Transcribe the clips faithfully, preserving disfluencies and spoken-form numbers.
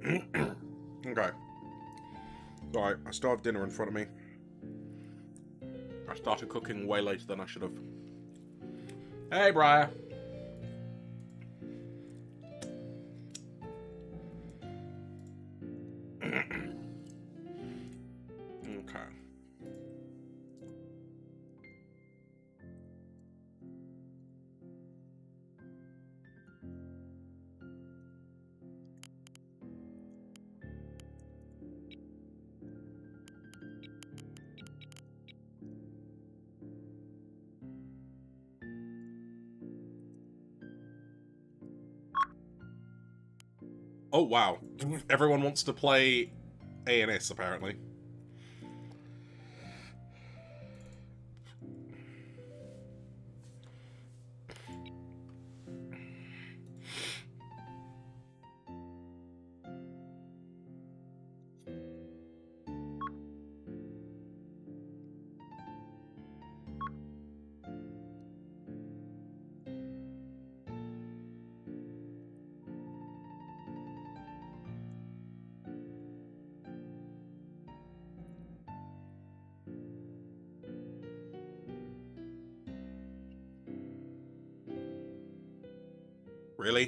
Okay. Alright, I still have dinner in front of me. I started cooking way later than I should have. Hey, Briar. Okay. Oh, wow. Everyone wants to play A N S, apparently. Really?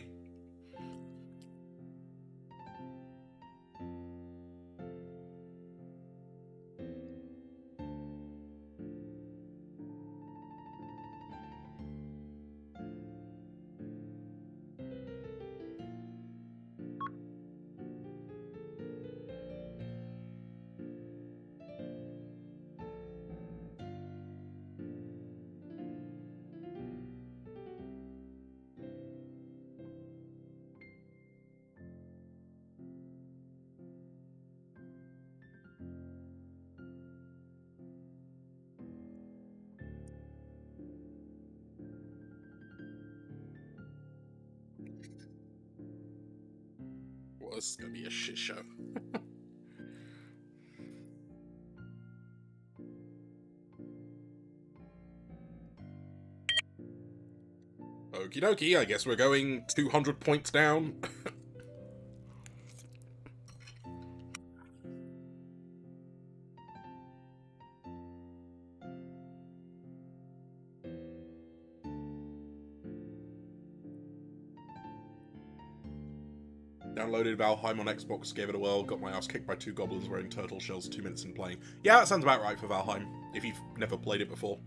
Well, this is gonna be a shit show. Okie dokie, I guess we're going two hundred points down. Downloaded Valheim on Xbox, gave it a whirl, got my ass kicked by two goblins wearing turtle shells two minutes in playing. Yeah, that sounds about right for Valheim, if you've never played it before.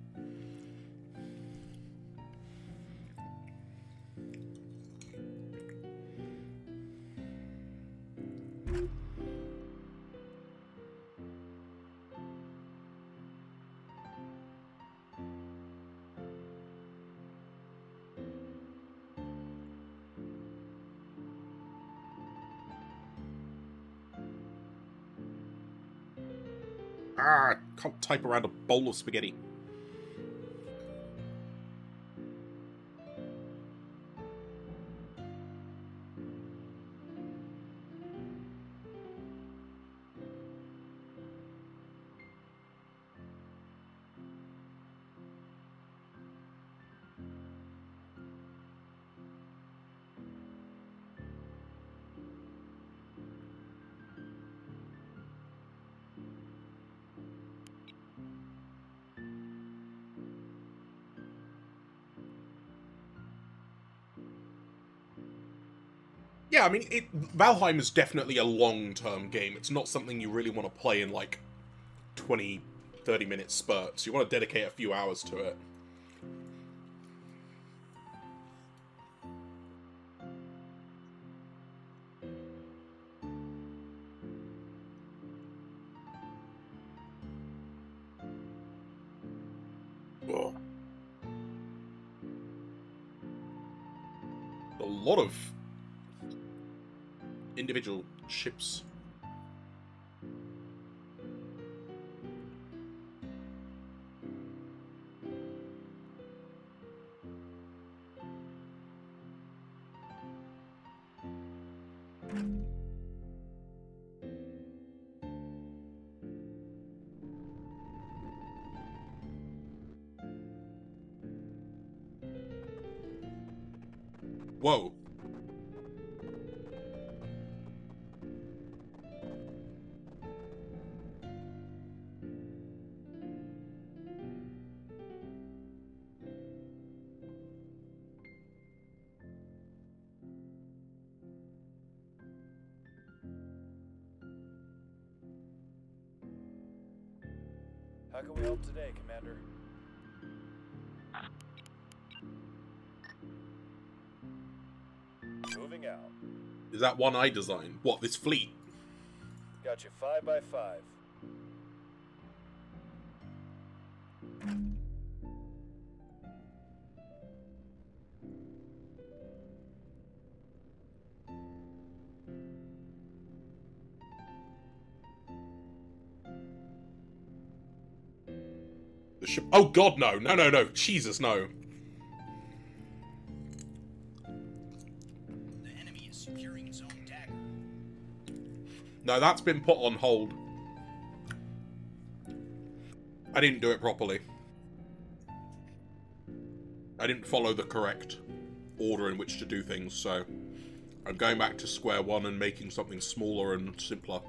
Ah, I can't type around a bowl of spaghetti. Yeah, I mean, it, Valheim is definitely a long-term game. It's not something you really want to play in, like, twenty, thirty minute spurts. You want to dedicate a few hours to it. Ugh. A lot of individual ships. Whoa. How can we help today, Commander? Moving out. Is that one I designed? What, this fleet? Got you five by five. The ship. Oh God, no, no, no, no, Jesus, no. The enemy is securing zone dagger. No, that's been put on hold. I didn't do it properly. I didn't follow the correct order in which to do things, so I'm going back to square one and making something smaller and simpler.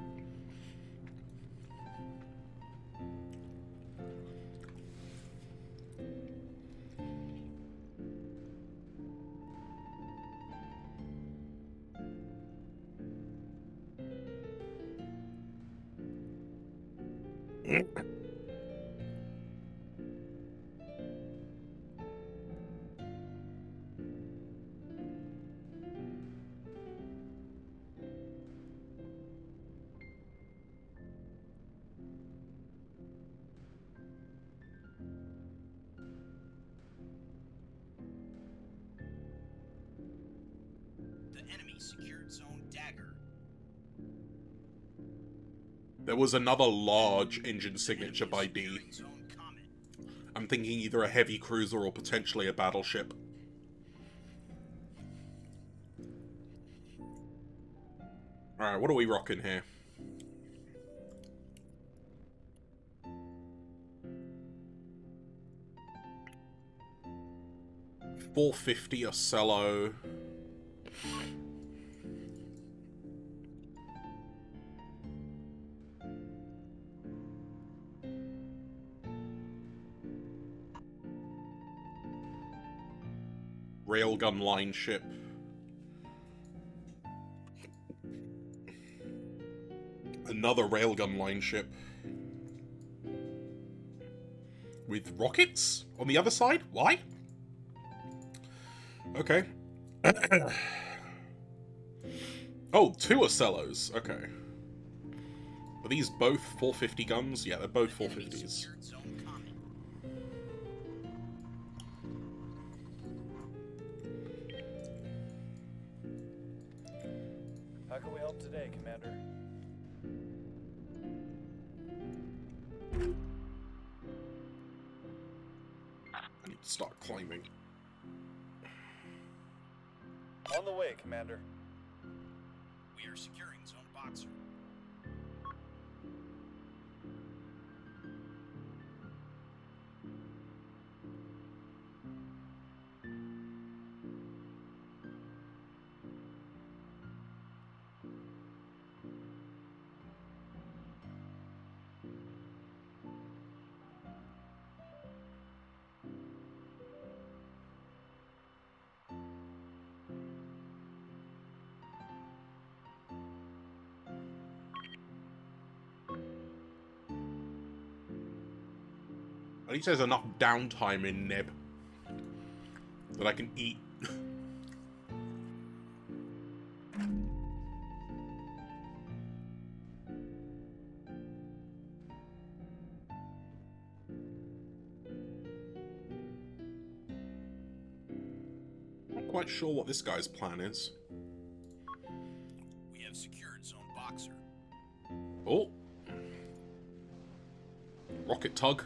The enemy secured zone dagger. There was another large engine signature by D. Securing zone comet. I'm thinking either a heavy cruiser or potentially a battleship. Alright, what are we rocking here? four fifty Ocello. Railgun line ship. Another railgun line ship. With rockets on the other side? Why? Okay. Oh, two Ocellos. Okay. Are these both four fifty guns? Yeah, they're both four fifties. How can we help today, Commander? I need to start climbing. On the way, Commander. We are securing zone boxer. At least there's enough downtime in Neb that I can eat. Not quite sure what this guy's plan is. We have secured zone boxer. Oh. Rocket tug.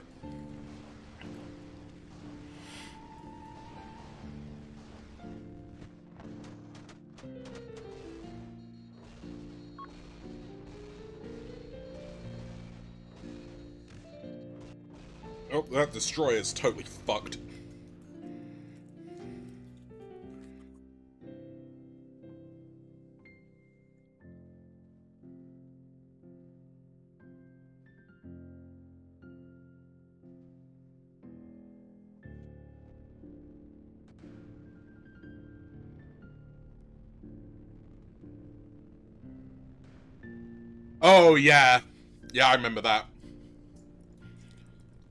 Oh, that destroyer's totally fucked. Oh, yeah. Yeah, I remember that.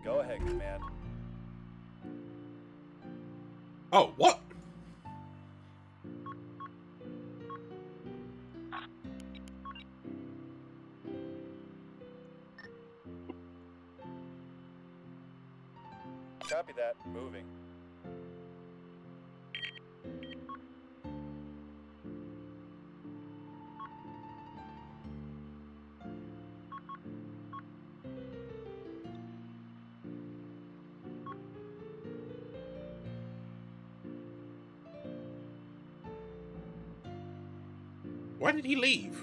Go ahead, Command. Oh, what? Copy that. Moving. Why did he leave?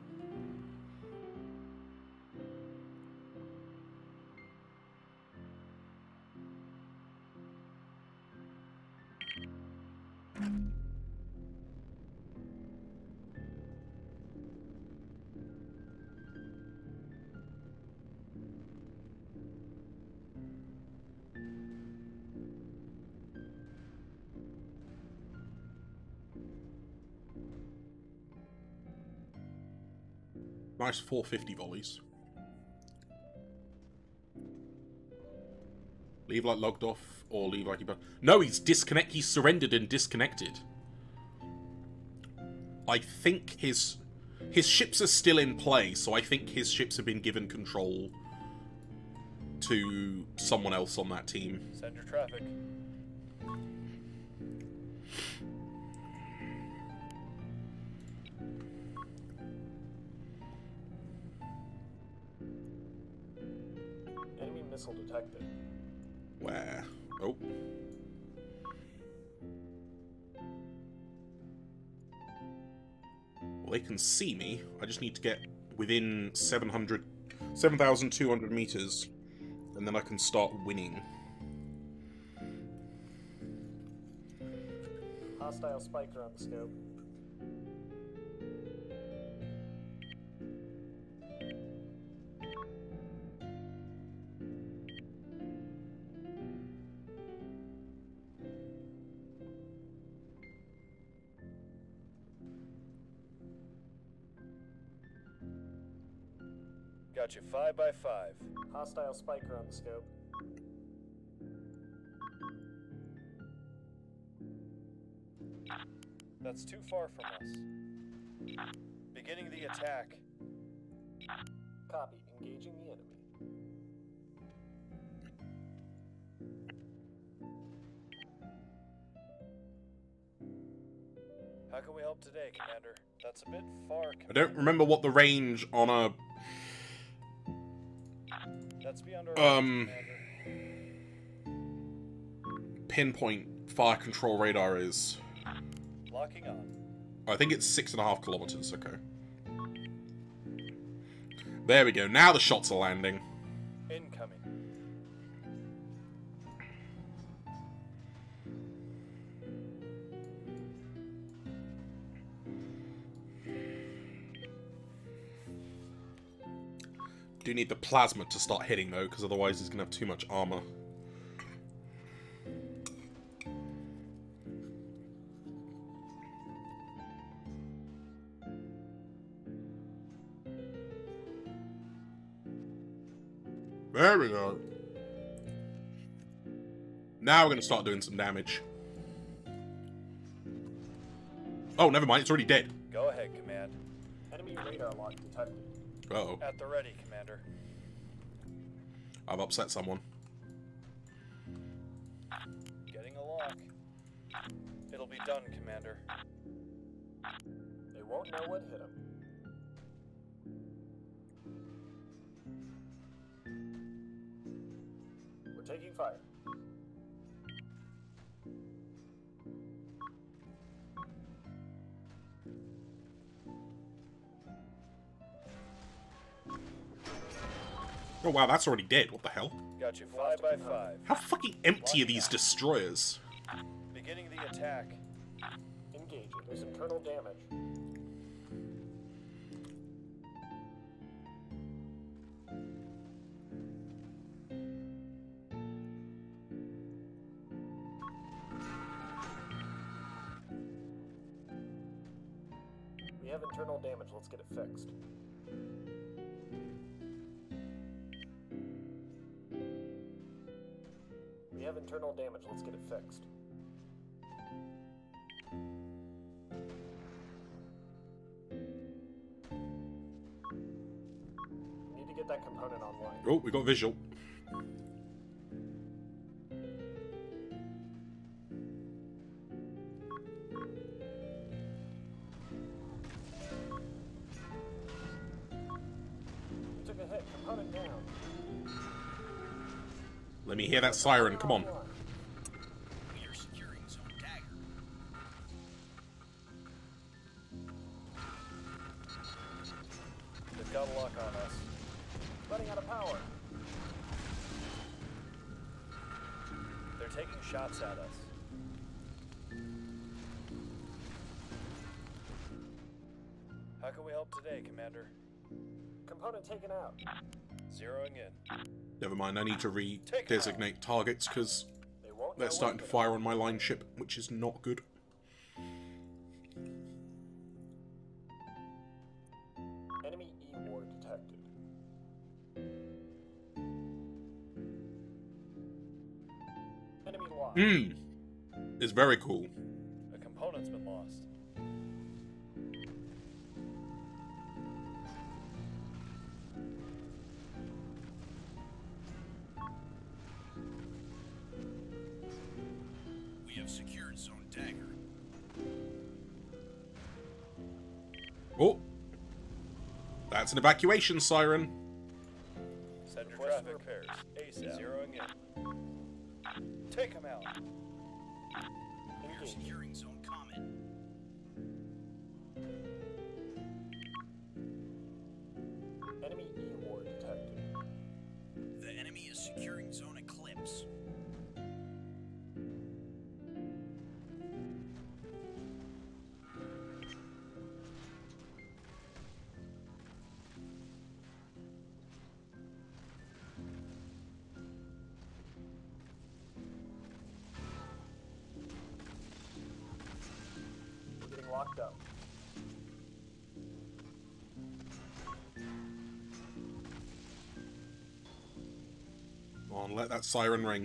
Nice four fifty volleys. Leave like logged off, or leave like he... No, he's disconnect. He's surrendered and disconnected. I think his his ships are still in play, so I think his ships have been given control to someone else on that team. Send your traffic. Enemy missile detected. Where? Oh. Well, they can see me. I just need to get within seven hundred, seven thousand two hundred meters, and then I can start winning. Hostile spiker on the scope. Got you five by five. Hostile spiker on the scope. That's too far from us. Beginning the attack. Copy. Engaging the enemy. How can we help today, Commander? That's a bit far, Commander. I don't remember what the range on a... That's beyond our Um... pinpoint fire control radar is. Locking on. I think it's six and a half kilometers, okay. There we go, now the shots are landing. Incoming. Do need the plasma to start hitting though, because otherwise he's gonna have too much armor. There we go. Now we're going to start doing some damage. Oh, never mind. It's already dead. Go ahead, Command. Enemy radar lock detected. Uh-oh. At the ready, Commander. I've upset someone. Getting a lock. It'll be done, Commander. They won't know what hit them. We're taking fire. Oh wow, that's already dead. What the hell? Got you five by five. How fucking empty are these destroyers? Beginning the attack. Engaging. There's internal damage. We have internal damage. Let's get it fixed. have internal damage. Let's get it fixed. Need to get that component online. Oh, we got visual. You took a hit. Component down. Let me hear that siren. Come on. We are securing zone dagger. They've got a lock on us. Running out of power. They're taking shots at us. How can we help today, Commander? Component taken out. Zeroing in. Never mind, I need to re-designate targets because They won't they're know starting to what fire on my line ship, which is not good. Enemy E-ward detected. Enemy lost. Hmm. It's very cool. A component's been lost. We have secured zone dagger. Oh! That's an evacuation siren. Send your traffic repairs. ASAP. Zeroing in. Take them out. We are securing zone comet. Enemy E-ward detected. The enemy is securing zone eclipse. We're getting locked up. Come on, let that siren ring.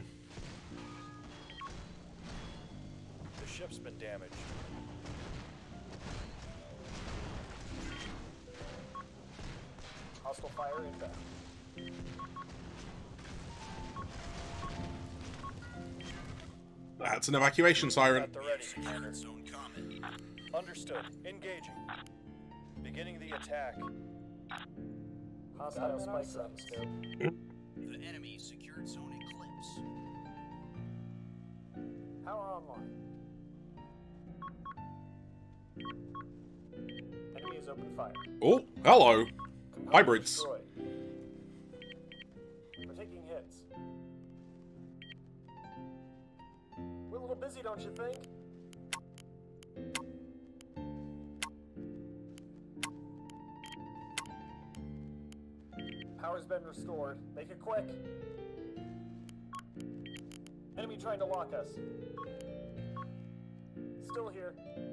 The ship's been damaged. Hostile fire inbound. That's an evacuation siren. At the ready, Commander. Secured zone comet. Understood. Engaging. Beginning the attack. Hostile spikes on the scope. The enemy secured zone eclipse. Power online. Enemy is open fire. Oh, hello. Component Hybrids. destroyed. We're taking hits. We're a little busy, don't you think? Power's been restored. Make it quick. Enemy trying to lock us. Still here.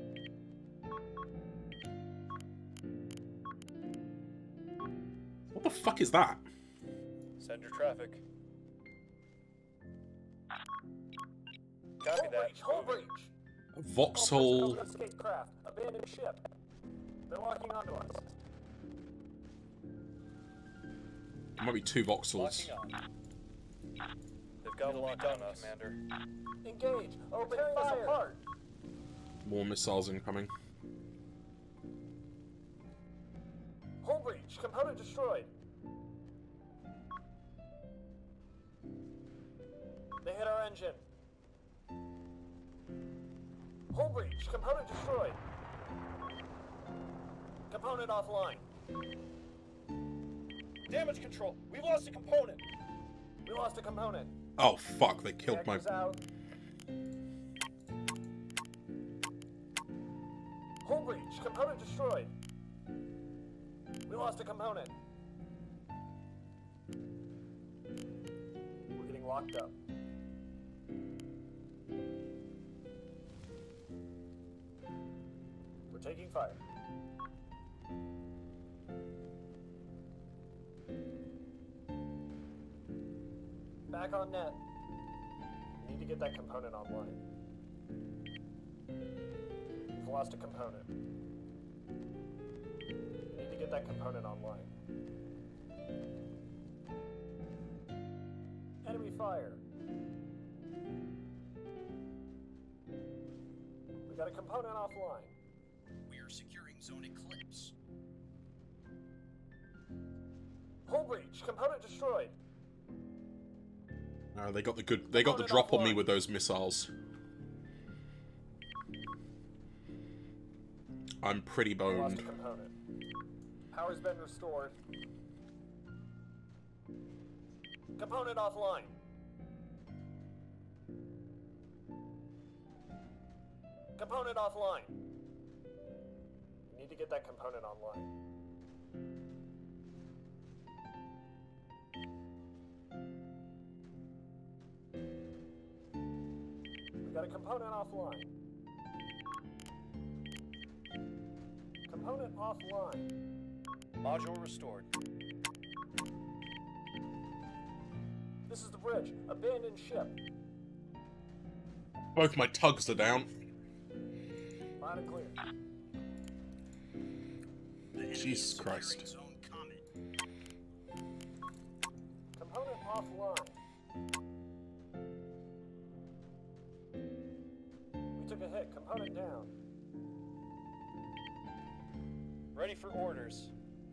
What the fuck is that? Send your traffic. Copy Hull that. breach! Hull breach! A Vauxhall. Escape craft. Abandoned ship. They're locking onto us. There might be two Vauxhalls. Locking on. They've got a lock on us, Commander. Engage! Open fire! Apart. More missiles incoming. Hull breach! Component destroyed. They hit our engine. Hull breach! Component destroyed. Component offline. Damage control. We've lost a component. We lost a component. Oh fuck, they killed my... Reactors out. Hull breach! Component destroyed. We lost a component. We're getting locked up. We're taking fire. Back on net. need to get that component online. We've lost a component. We need to get that component online. Enemy fire. We got a component offline. We are securing Zone Eclipse. Hull breach. Component destroyed. Uh, they got the good. They got the drop on me with those missiles. I'm pretty We lost boned. a component. Power's been restored. Component offline. Component offline. We need to get that component online. We got a component offline. Component offline. Module restored. This is the bridge. Abandoned ship. Both my tugs are down. Loud and clear. The enemy Jesus is securing Christ. Zone Comet. Component offline. We took a hit. Component down. Ready for orders.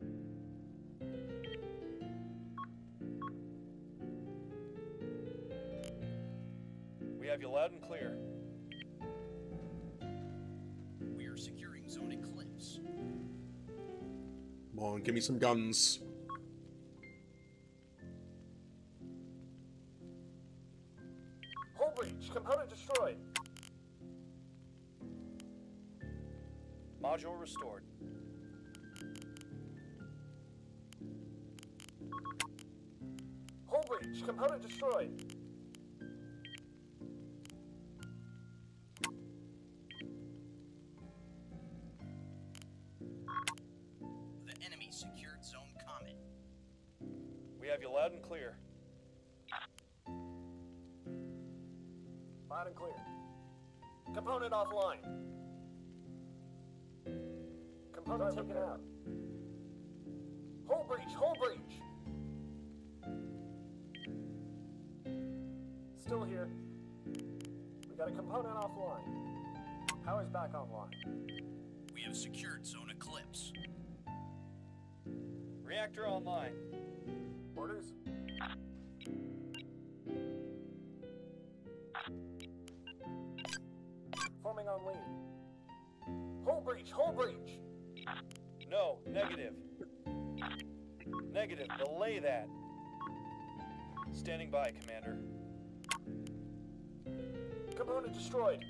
We have you loud and clear. We are securing Zone Eclipse. Come on, give me some guns. Hull breach. Component destroyed. Module restored. Hull breach. Component destroyed. The enemy secured Zone Comet. We have you loud and clear. Loud and clear. Component offline. Component taken out. Hull breach. Hull breach. Still here. We got a component offline. Power's back online. We have secured Zone Eclipse. Reactor online. Orders? Forming on lead. Hull breach! Hull breach! No, negative. Negative, delay that. Standing by, Commander. Component destroyed.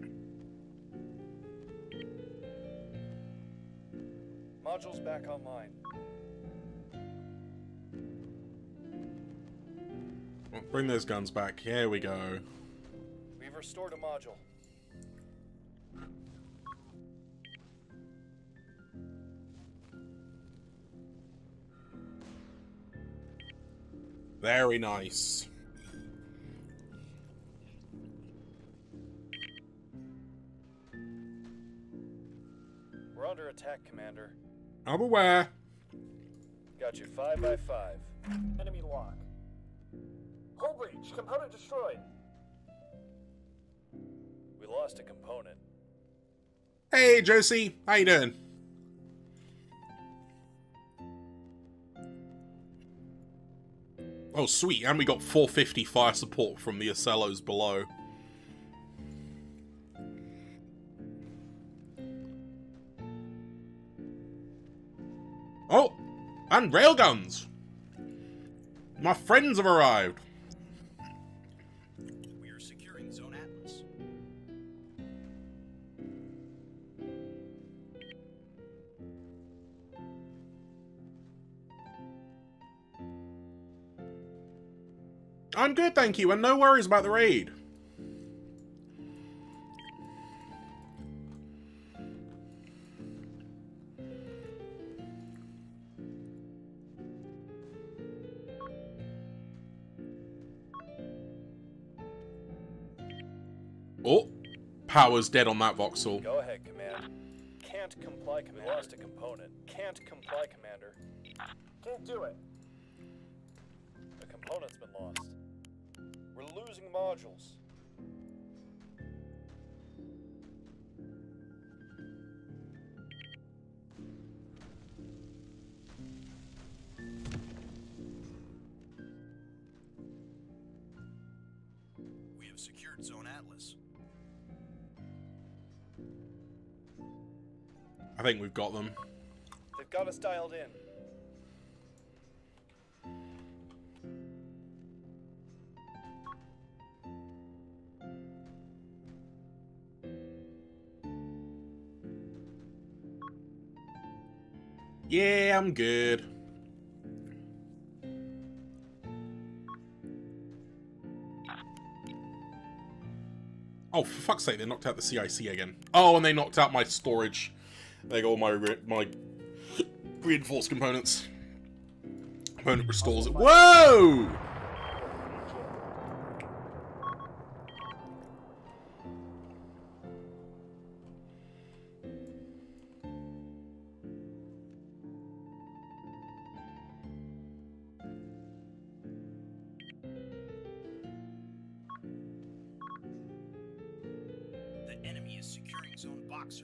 Modules back online. Bring those guns back. Here we go. We've restored a module. Very nice. We're under attack, Commander. I'm aware. Got you five by five. Enemy lock. Hull breach! Component destroyed. We lost a component. Hey, Josie. How you doing? Oh, sweet. And we got four fifty fire support from the Ocellos below. Oh! And railguns! My friends have arrived! We are securing Zone Atlas. I'm good, thank you, and no worries about the raid. power's dead on that voxel. Go ahead, Command. Can't comply, Commander. We lost a component. Can't comply, Commander. Can't do it. The component's been lost. We're losing modules. We have secured Zone Atlas. I think we've got them. They've got us dialed in. Yeah, I'm good. Oh, for fuck's sake, they knocked out the C I C again. Oh, and they knocked out my storage. They got all my re my reinforced components. Component restores it. Whoa! The enemy is securing Zone Boxer.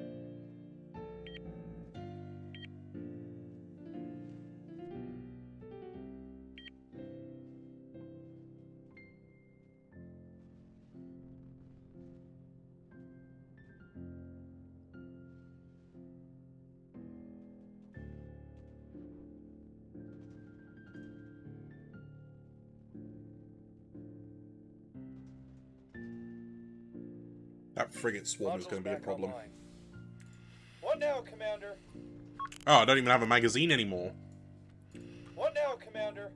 That frigate swarm is going to be a Modules back problem. online. What now, Commander? Oh, I don't even have a magazine anymore. What now, Commander?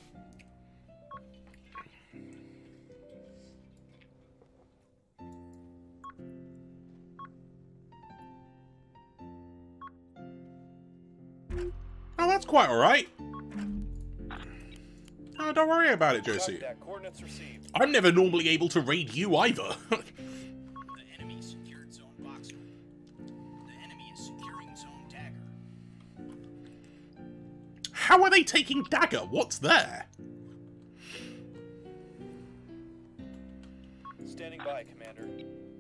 Oh, that's quite alright. Oh, don't worry about it, Copy Josie. that. Coordinates received. I'm never normally able to raid you either. The enemy secured Zone Boxer. The enemy is securing Zone Dagger. How are they taking Dagger? What's there? Standing by, Commander.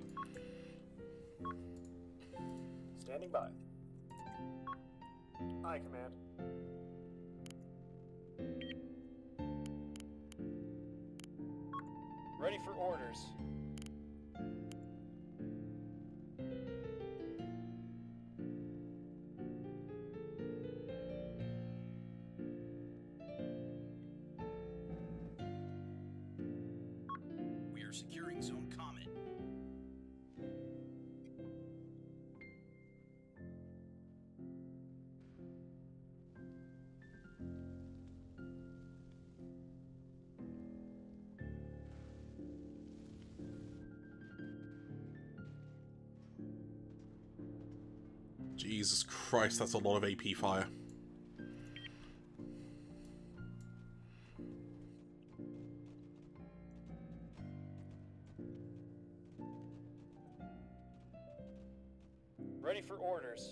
Standing by. Aye, Command. Ready for orders. We are securing Zone Comet. Jesus Christ, that's a lot of A P fire. Ready for orders.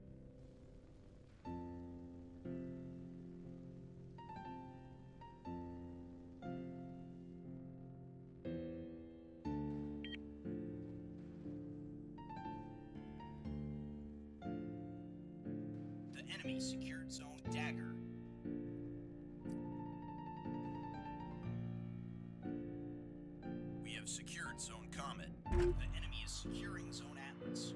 The enemy secured Zone Dagger. We have secured Zone Comet. The enemy is securing Zone Atlas.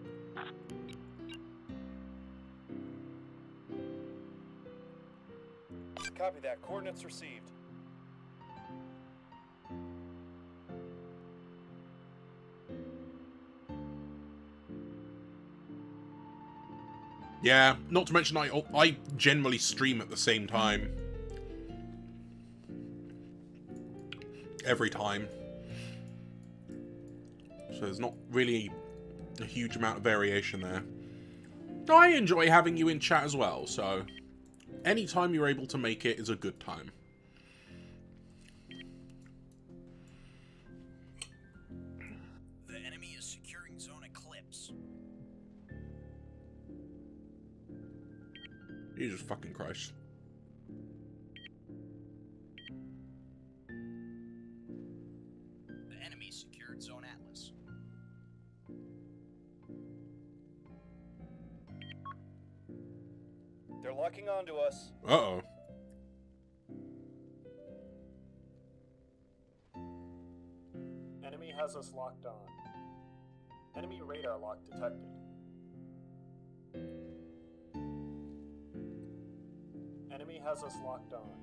Copy that. Coordinates received. Yeah, not to mention I I generally stream at the same time. Every time. So there's not really a huge amount of variation there. I enjoy having you in chat as well, so anytime you're able to make it is a good time. The enemy is securing Jesus fucking Christ. The enemy secured Zone Atlas. They're locking onto us. Uh-oh. Enemy has us locked on. Enemy radar lock detected. Enemy has us locked on.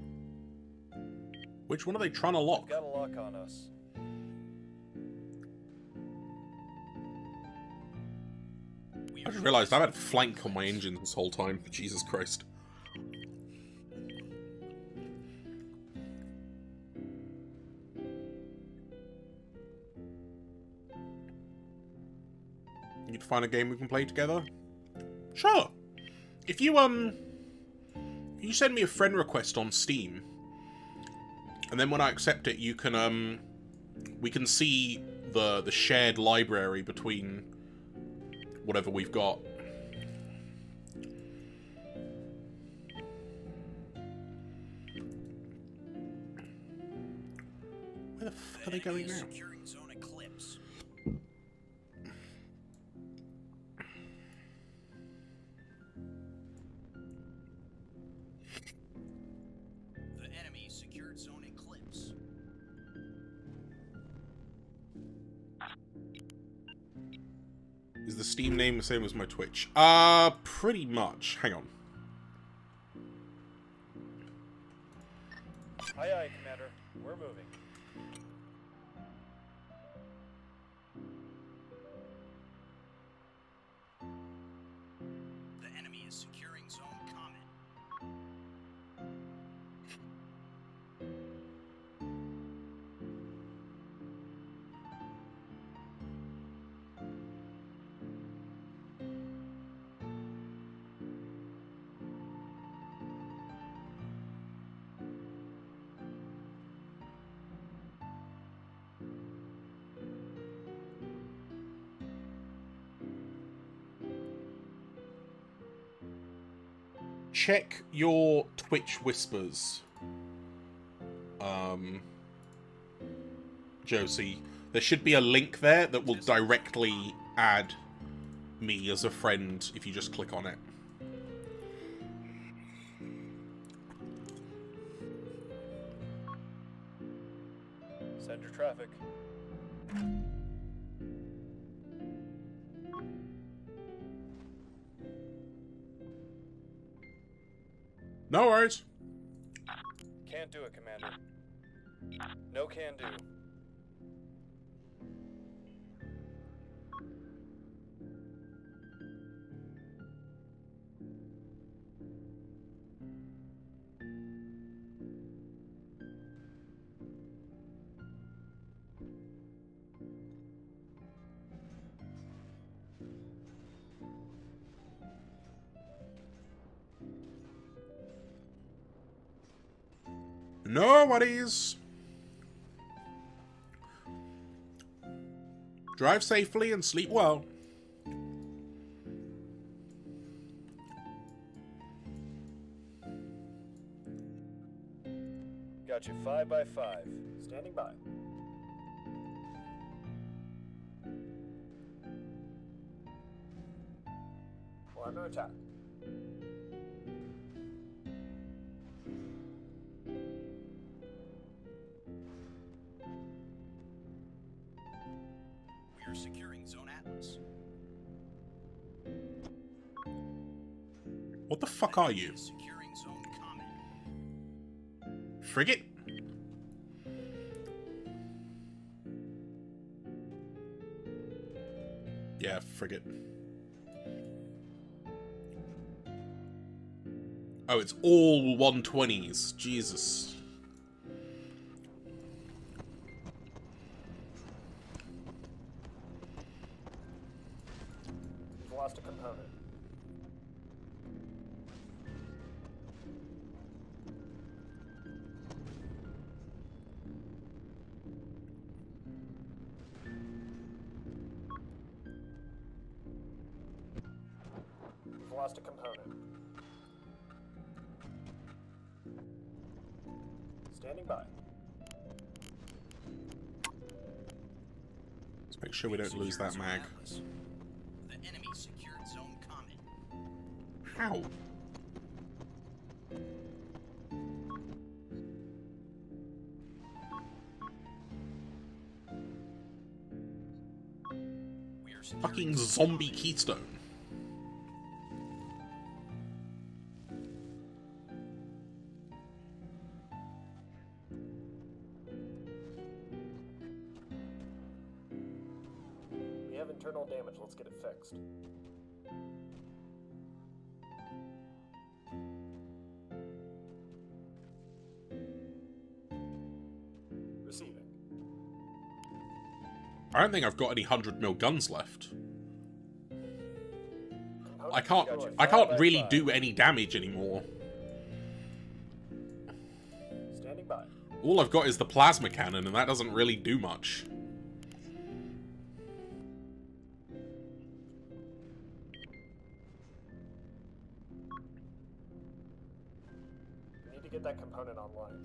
Which one are they trying to lock? Got a lock on us. I just realised I've had flank on my engine this whole time. Jesus Christ. Need to find a game we can play together? Sure. If you, um... If you send me a friend request on Steam, and then when I accept it, you can, um... we can see the, the shared library between whatever we've got. Where the fuck are they going now? Securing Zone Eclipse. The enemy secured Zone Eclipse. Is the Steam name the same as my Twitch? Uh, pretty much. Hang on. Aye, aye, Commander. We're moving. The enemy is securing Zone Comet. Check your Twitch whispers. Um, Josie, there should be a link there that will directly add me as a friend if you just click on it. Send your traffic. No worries. Can't do it, Commander. No can do. No worries. Drive safely and sleep well. Got you five by five. Standing by. We're under attack. We are securing Zone Atlas. What the fuck are you? Securing Zone Comet. Frigate? Yeah, frigate. Oh, it's all one twenties. Jesus. We've lost a component. We've lost a component. Standing by. Let's make sure we don't lose that mag. Atlas. The enemy secured zone Comet. How? We are securing Fucking zone zombie Comet. keystone. We have internal damage. Let's get it fixed. Receiving. I don't think I've got any hundred mil guns left. I Component can't. destroyed. I can't Five by really five. do any damage anymore. Standing by. All I've got is the plasma cannon, and that doesn't really do much. We need to get that component online.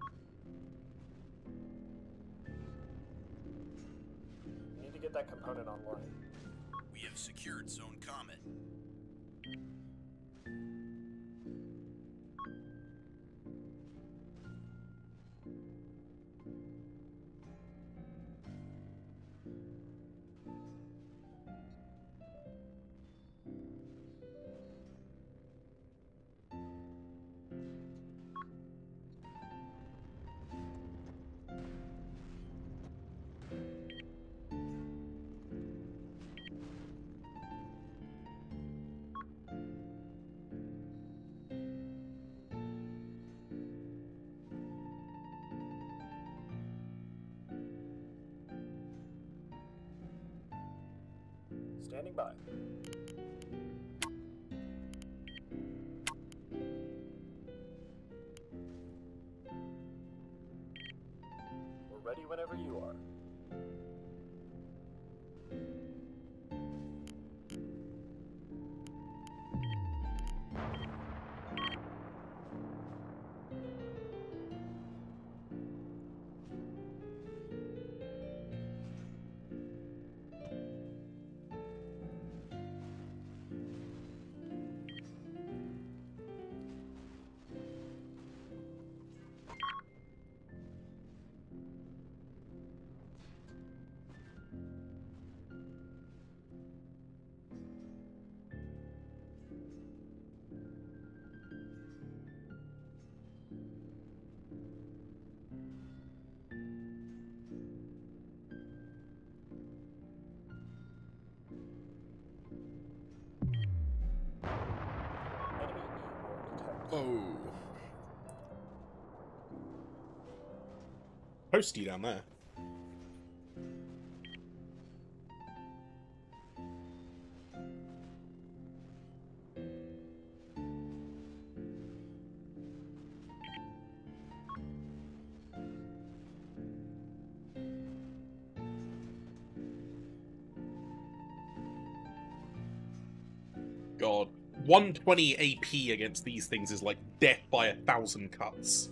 We need to get that component online. We have secured zone Comet. Standing by. We're ready whenever you are. Enemy E-war detected. Oh. Posty down there. God. one twenty A P against these things is like death by a thousand cuts.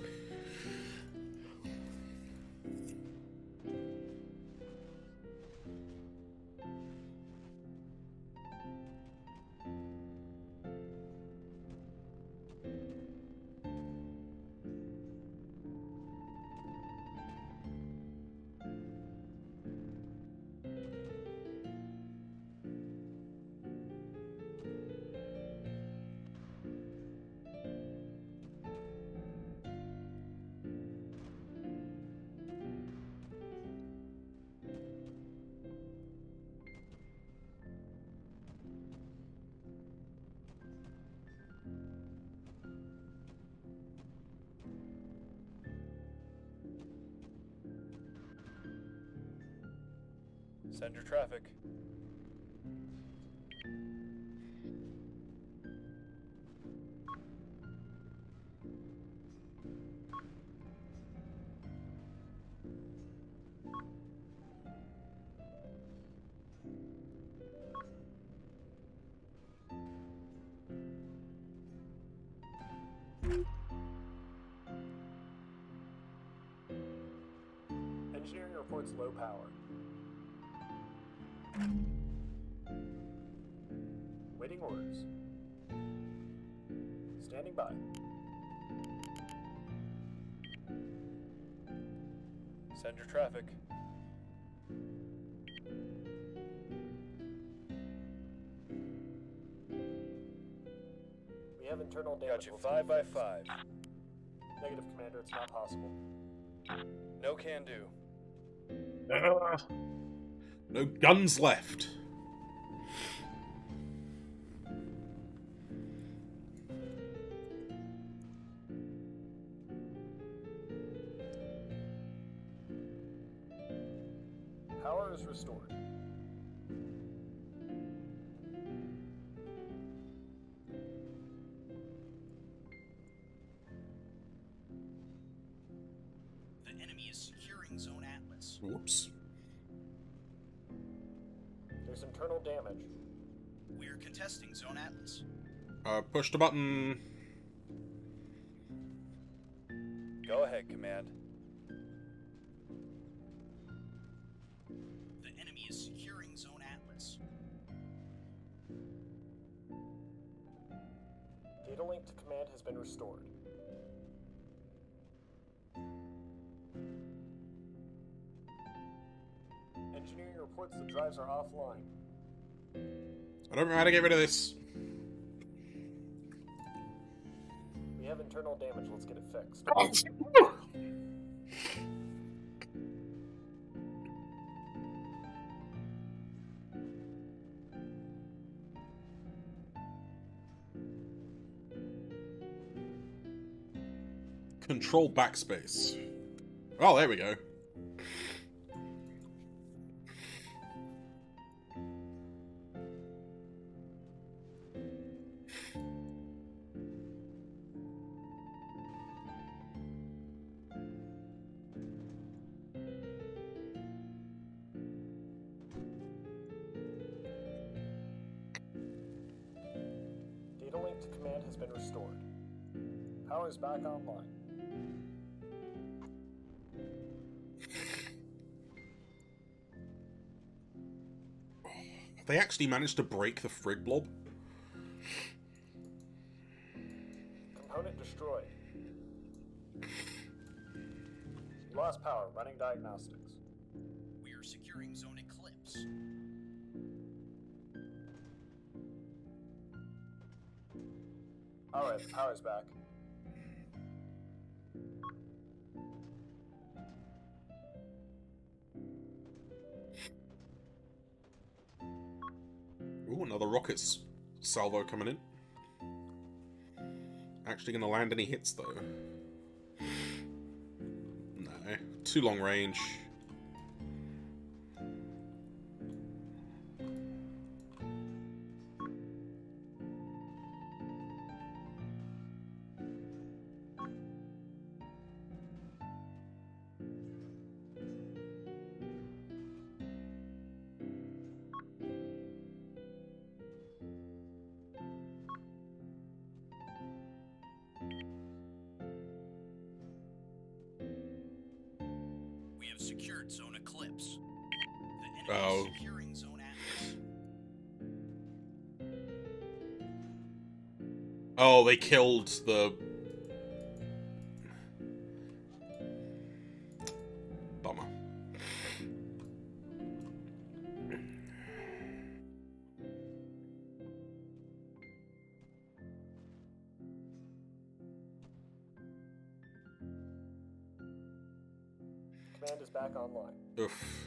Send your traffic. reports low power. Waiting orders. Standing by. Send your traffic. We have internal damage. Got you We'll five see by fixed. five. Negative, Commander. It's not possible. No can do. Ah. No guns left. Power is restored. The enemy is securing Zone Atlas. Whoops. There's internal damage. We are contesting Zone Atlas. Uh, push the button. Go ahead, Command. The enemy is securing Zone Atlas. Data link to command has been restored. Engineering reports the drives are offline. I don't know how to get rid of this. We have internal damage. Let's get it fixed. Control backspace. Oh, there we go. Data link to command has been restored. Power is back online. They actually managed to break the Frig blob. Component destroyed. Lost power. Running diagnostics. We are securing Zone Eclipse. Alright, the power's back. Ooh, another rockets salvo coming in. Actually gonna land any hits though. No, too long range. We have secured Zone Eclipse. The enemy Oh. is securing Zone Atlas. Oh, they killed the... Bummer. Command is back online. Oof.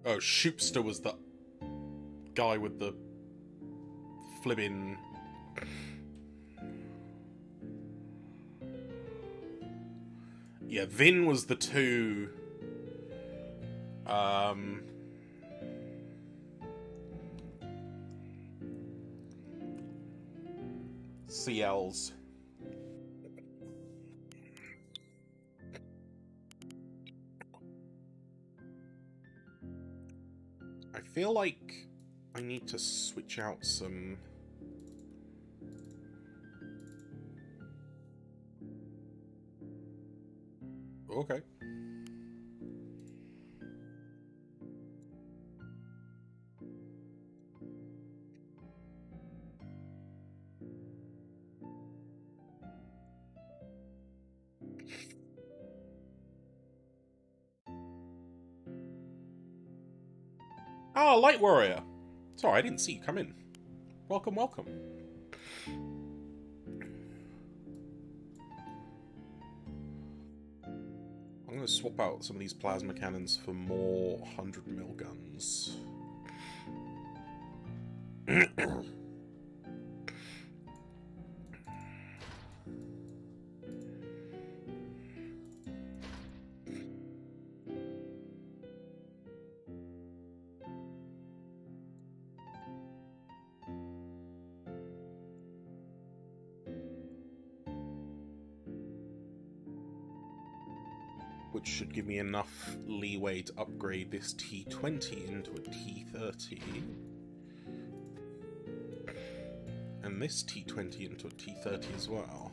Oh, Shoopster was the guy with the flippin'... Yeah, Vin was the two... Um... C Ls. I feel like I need to switch out some... Okay. Ah, Light Warrior! Sorry, I didn't see you come in. Welcome, welcome. I'm going to swap out some of these plasma cannons for more one hundred mil guns. Which should give me enough leeway to upgrade this T twenty into a T thirty. And this T twenty into a T thirty as well.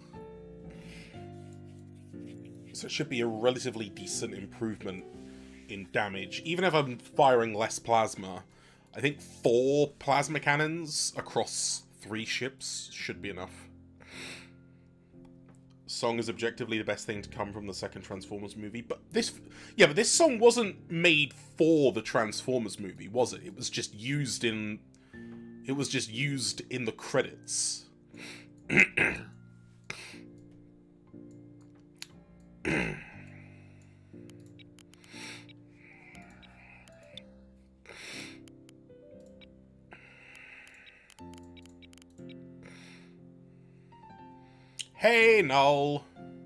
So it should be a relatively decent improvement in damage. Even if I'm firing less plasma, I think four plasma cannons across three ships should be enough. Song is objectively the best thing to come from the second Transformers movie, but this, yeah, but this song wasn't made for the Transformers movie, was it? It was just used in, it was just used in the credits. Hey, Noel.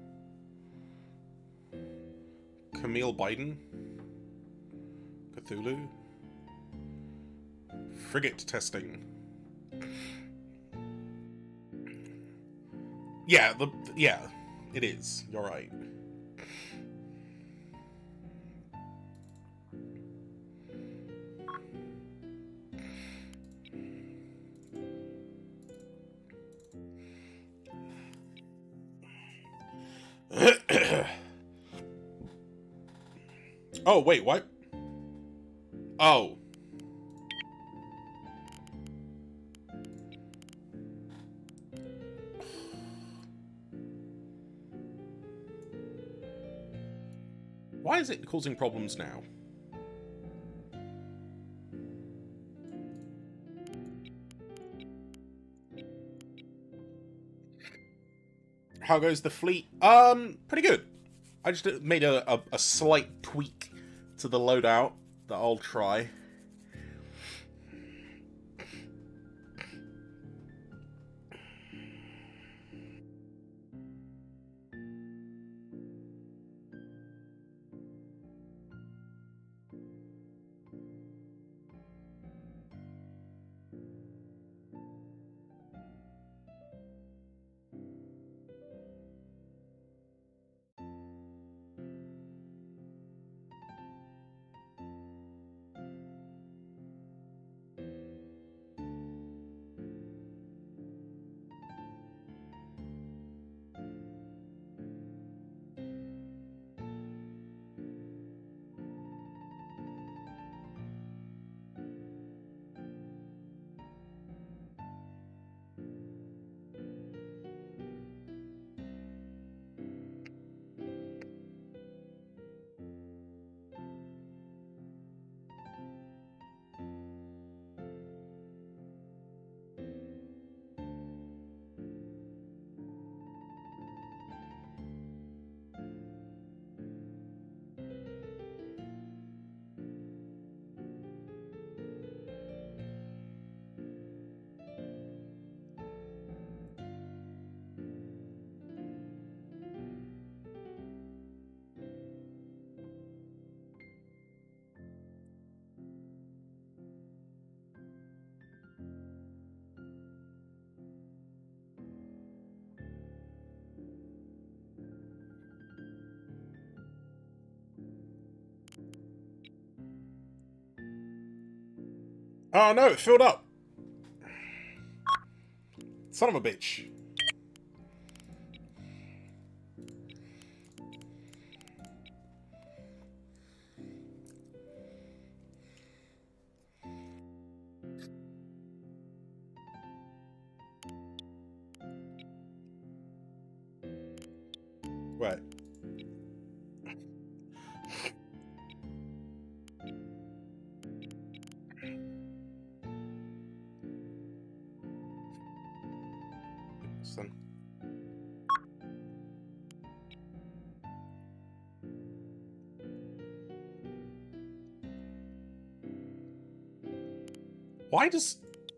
Camille Biden. Cthulhu. Frigate testing. Yeah, the yeah, it is. You're right. Oh, wait, what? Oh. Why is it causing problems now? How goes the fleet? Um, pretty good. I just made a, a, a slight tweak to the loadout that I'll try. Oh no, it filled up. Son of a bitch. Right. Son. Why does...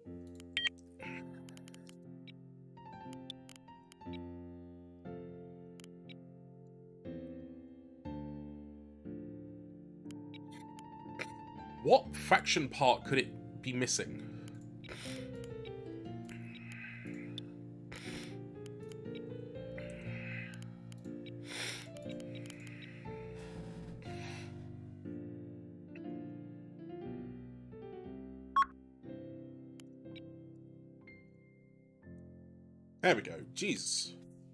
What faction part could it be missing? There we go. Jesus.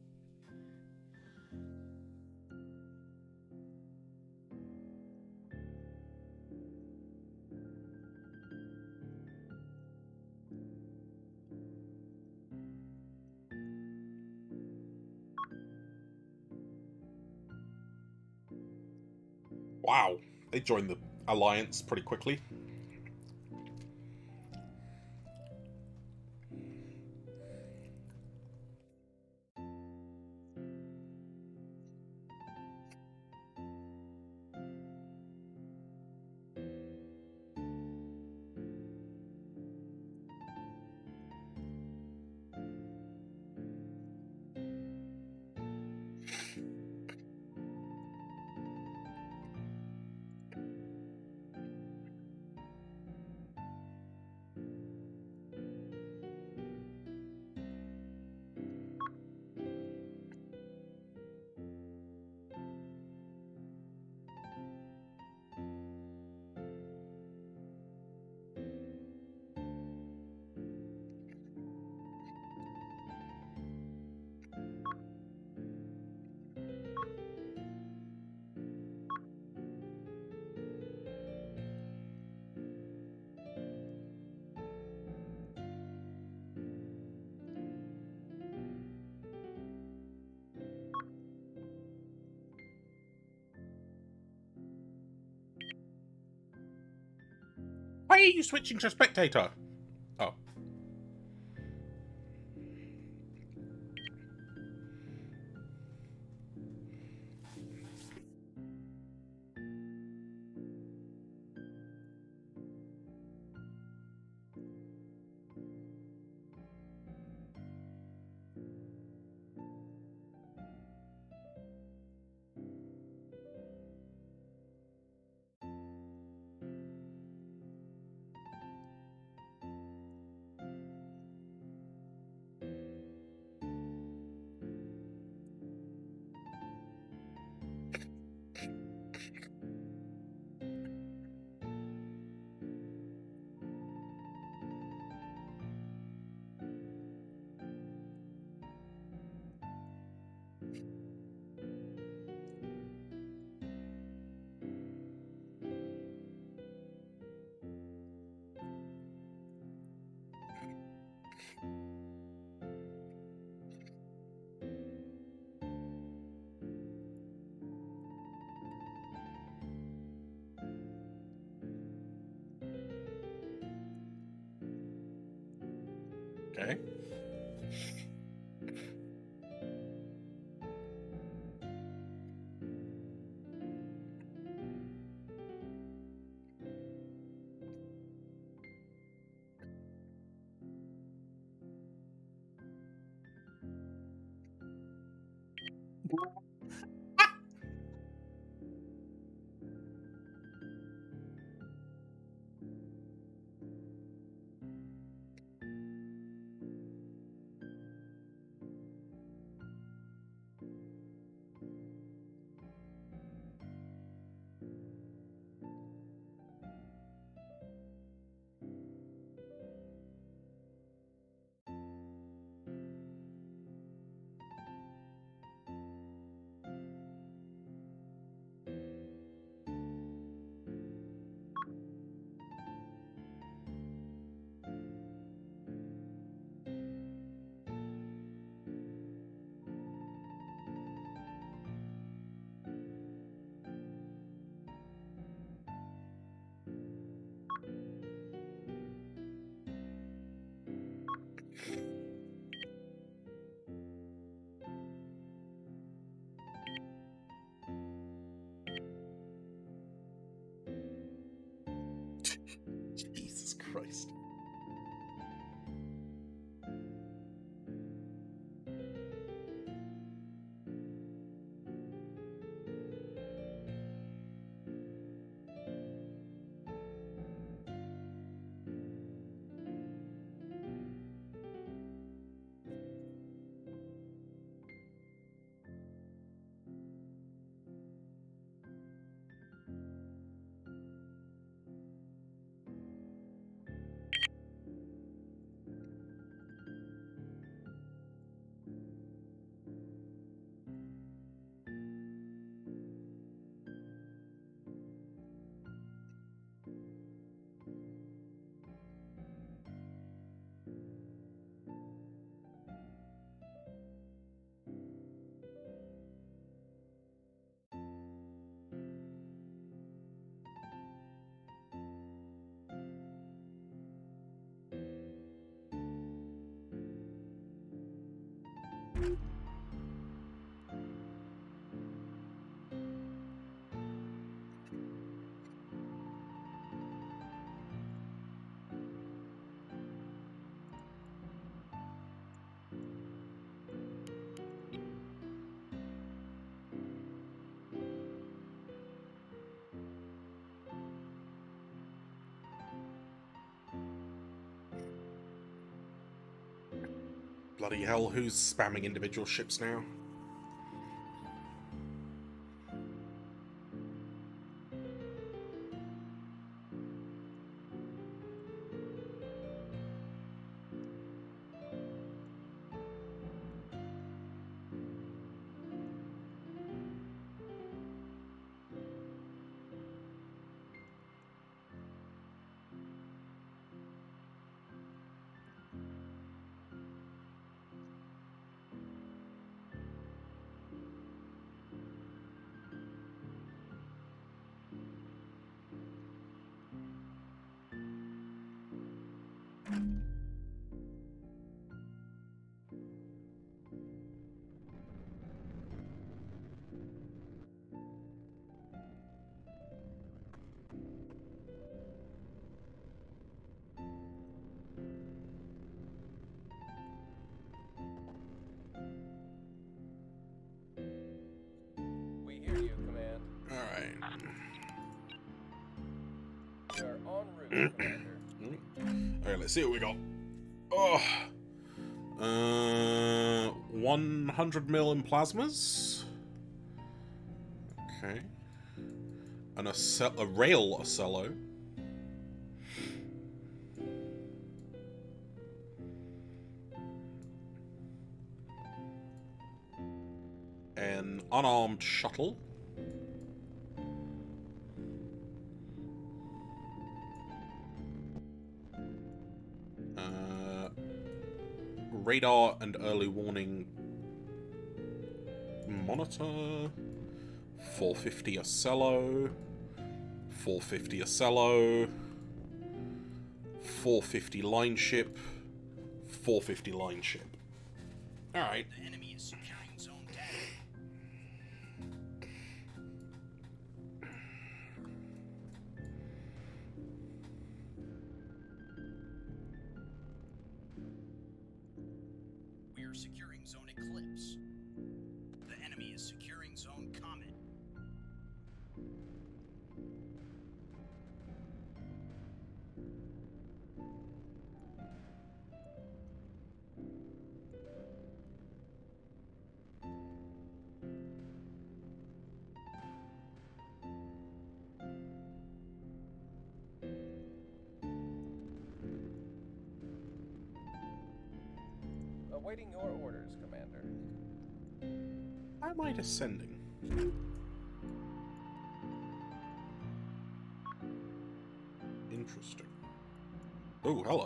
Wow. They joined the alliance pretty quickly. Why are you switching to spectator? Oh. Okay. Bloody hell, who's spamming individual ships now? We hear you, Command. Alright. We are en route, Commander. Alright, let's see what we got. Oh, uh, one hundred mil in plasmas. Okay. And a, a rail Ocello. An unarmed shuttle. Uh, radar and early warning monitor. four fifty Ocello. four fifty Ocello. four fifty line ship. four fifty line ship. Alright. The enemy is securing zone dagger. We are securing zone eclipse. The enemy is securing zone comet. Awaiting your orders, Commander. Why am I descending? Interesting. Oh, hello.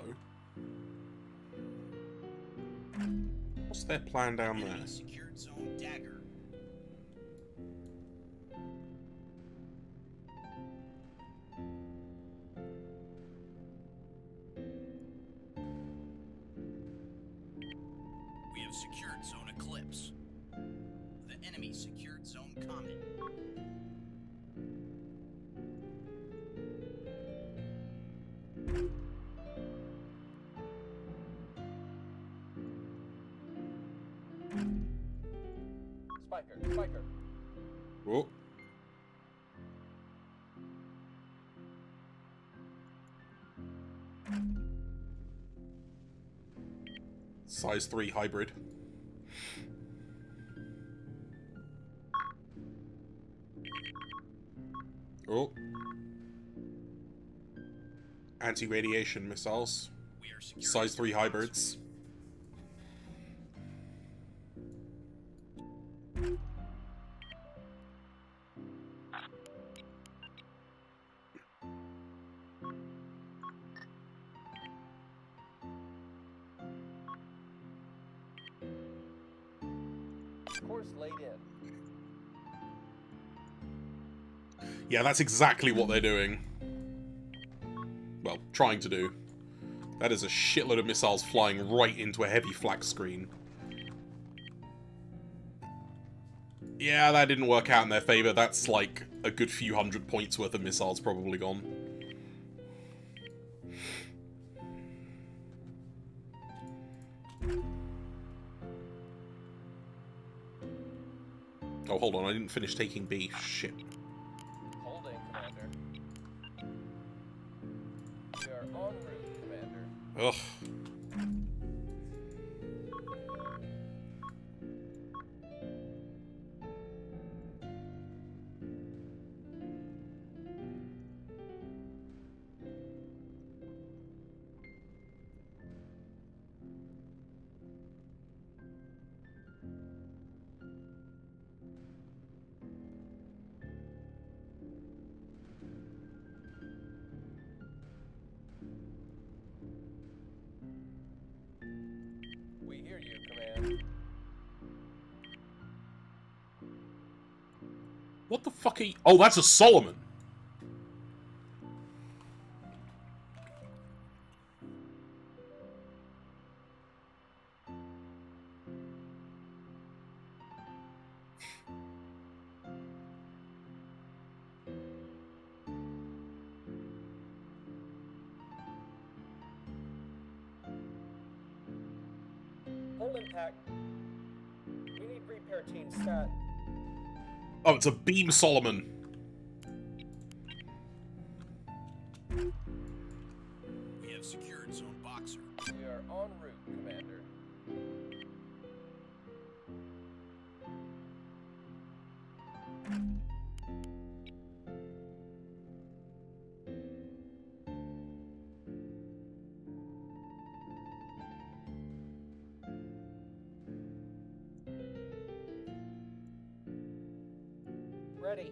What's their plan down there? Enemy secured zone dagger. We have secured zone eclipse. The enemy secured zone comet. Spiker, Spiker. Oh. Size three hybrid. Oh. Anti-radiation missiles. We are securing Size zone three boxer. hybrids. Course laid in. Yeah, that's exactly what they're doing. Well, trying to do. That is a shitload of missiles flying right into a heavy flak screen. Yeah, that didn't work out in their favor. That's like a good few hundred points worth of missiles probably gone. Oh, hold on, I didn't finish taking B. Shit. Holding, Commander. We are en route, Commander. Ugh. hear you, Command. What the fuck are you... Oh, that's a Solomon. Full impact. We need repair team stat. Oh, it's a beam Solomon. We have secured zone boxer. We are en route, Commander. Ready.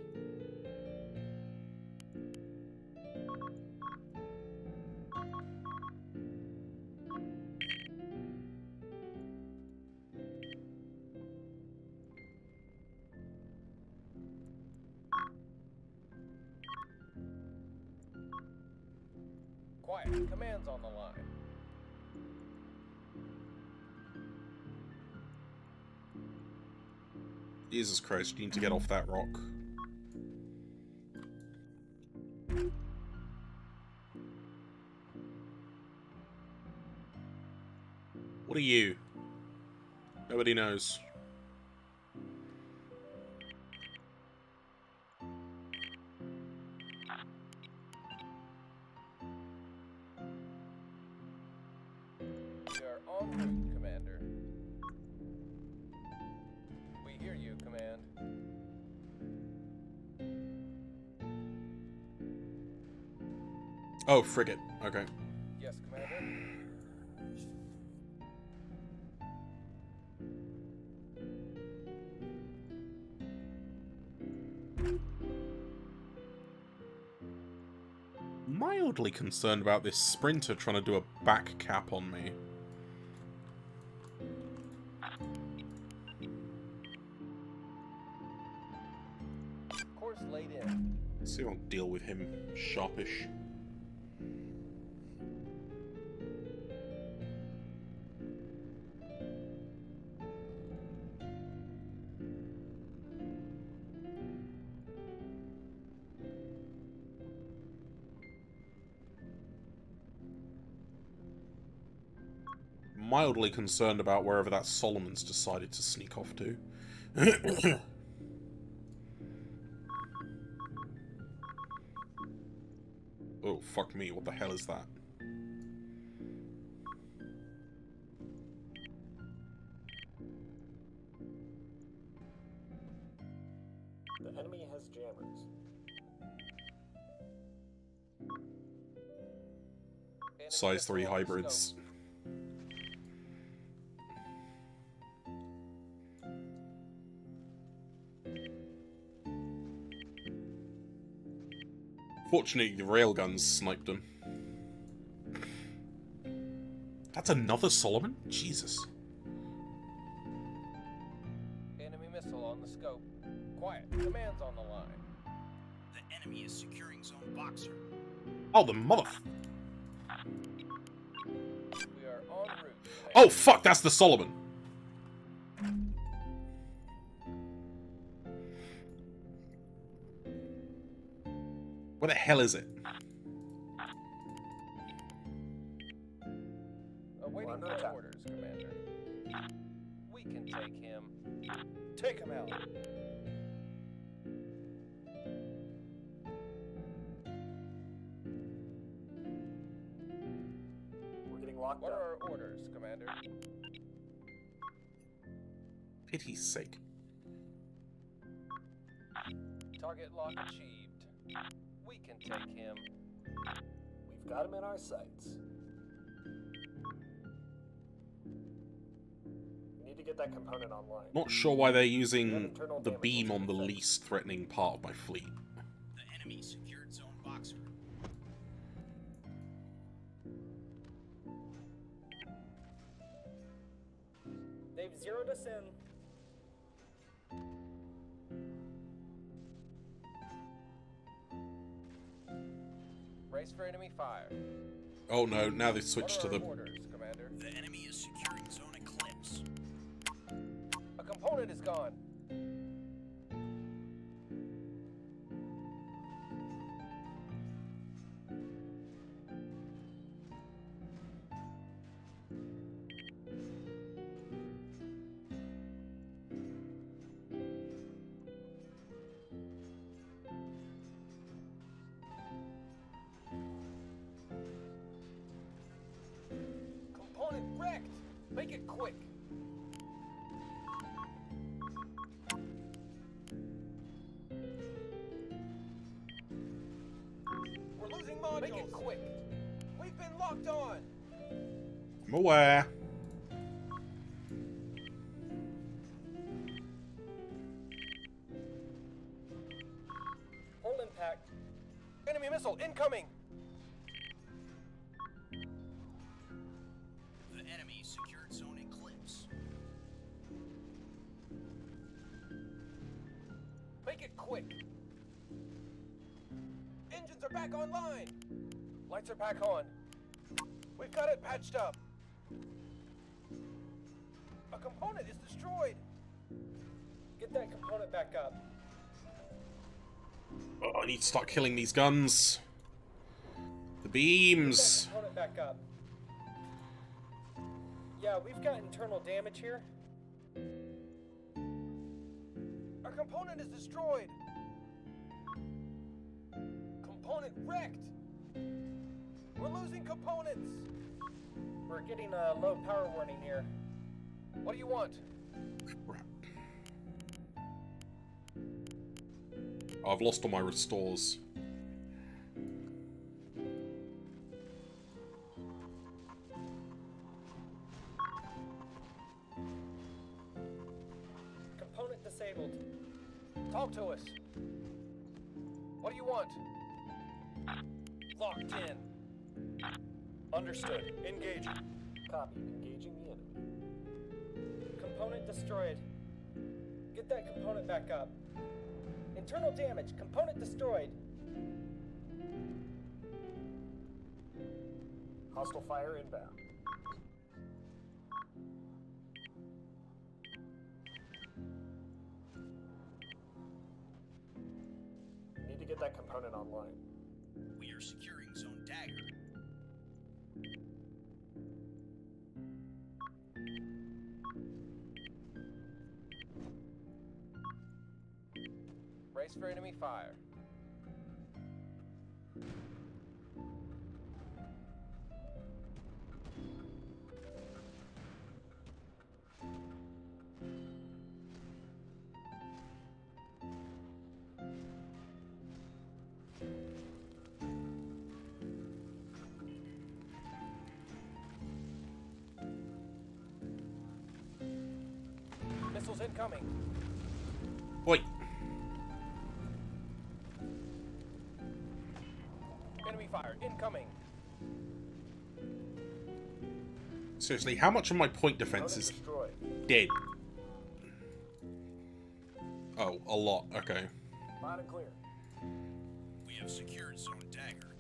Quiet. Command's on the line. Jesus Christ, you need to get off that rock. What are you? Nobody knows. We are en route, Commander. We hear you, Command. Oh, frigate. Okay. Yes, Commander. Mildly concerned about this sprinter trying to do a back cap on me. Course laid in. Let's see if I'll deal with him sharpish. Mildly concerned about wherever that Solomon's decided to sneak off to. Oh, fuck me, what the hell is that? The enemy has jammers. Enemy Size three missile on the hybrids. scope. Fortunately, the railguns sniped him. That's another Solomon? Jesus. Enemy missile on the scope. Quiet. Command's on the line. The enemy is securing zone boxer. Oh, the mother... We are en route. Oh, fuck, that's the Solomon. Where the hell is it? Awaiting We're under your attack. orders, Commander. We can take him. Take him out. We're getting locked What up. are our orders, Commander? Pity's sake. Target lock achieved. We can take him. We've got him in our sights. We need to get that component online. Not sure why they're using the beam on the least threatening part of my fleet. The enemy secured zone boxer. Zeroed us in. Brace for enemy fire. Oh no, now they've switched to What are the... our orders, Commander? The enemy is securing zone Eclipse. A component is gone. Component wrecked! Make it quick! We're losing modules! Make it quick! We've been locked on! I'm aware. Hold impact. Enemy missile incoming! The enemy secured zone Eclipse. Make it quick! Engines are back online! Lights are back on. We've got it patched up. A component is destroyed! Get that component back up. Oh, I need to start killing these guns. The Get beams. that component back up. Yeah, we've got internal damage here. Our component is destroyed! Component wrecked! We're losing components! We're getting a low power warning here. What do you want? Crap. I've lost all my restores. Component disabled. Talk to us. What do you want? Locked in. Understood. Engaging. Copy. Engaging the enemy. Component destroyed. Get that component back up. Internal damage. Component destroyed. Hostile fire inbound. Need to get that component online. We are securing zone Dagger. Brace for enemy fire. Missiles incoming. Wait. Enemy fire incoming. Seriously, how much of my point defense is Destroyed. dead? Oh, a lot. Okay. Loud and clear. We have secured zone Dagger.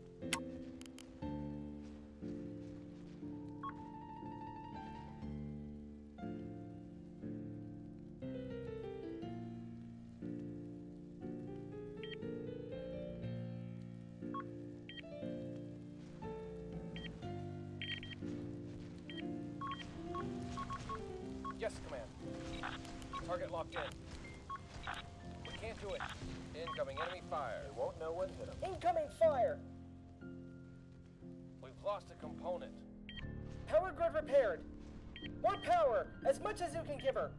Yes, command. Target locked in. We can't do it. Incoming enemy fire. They won't know what hit them. Incoming fire! We've lost a component. Power grid repaired. More power, as much as you can give her.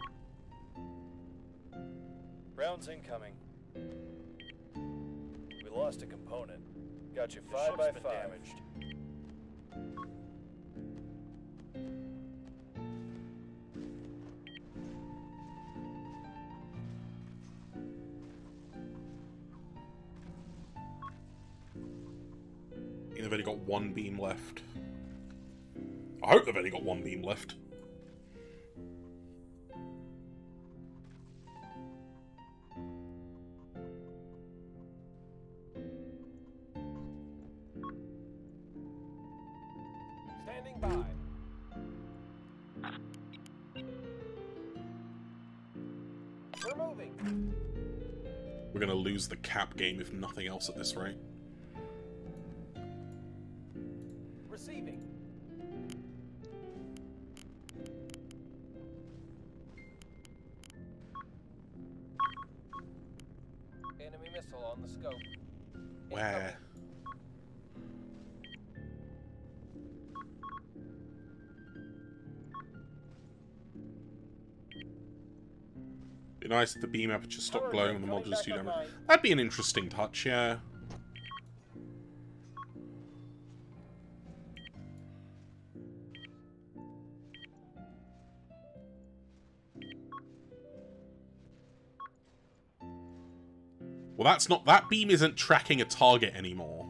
Rounds incoming. We lost a component. Got you The five ship's by been five. damaged. They've only got one beam left. I hope they've only got one beam left. Standing by. We're moving. We're gonna lose the cap game if nothing else at this rate. Receiving. Enemy missile on the scope. Where? Be nice if the beam aperture stopped glowing when the modules do damage. That'd be an interesting touch, yeah. Well, that's not... That beam isn't tracking a target anymore.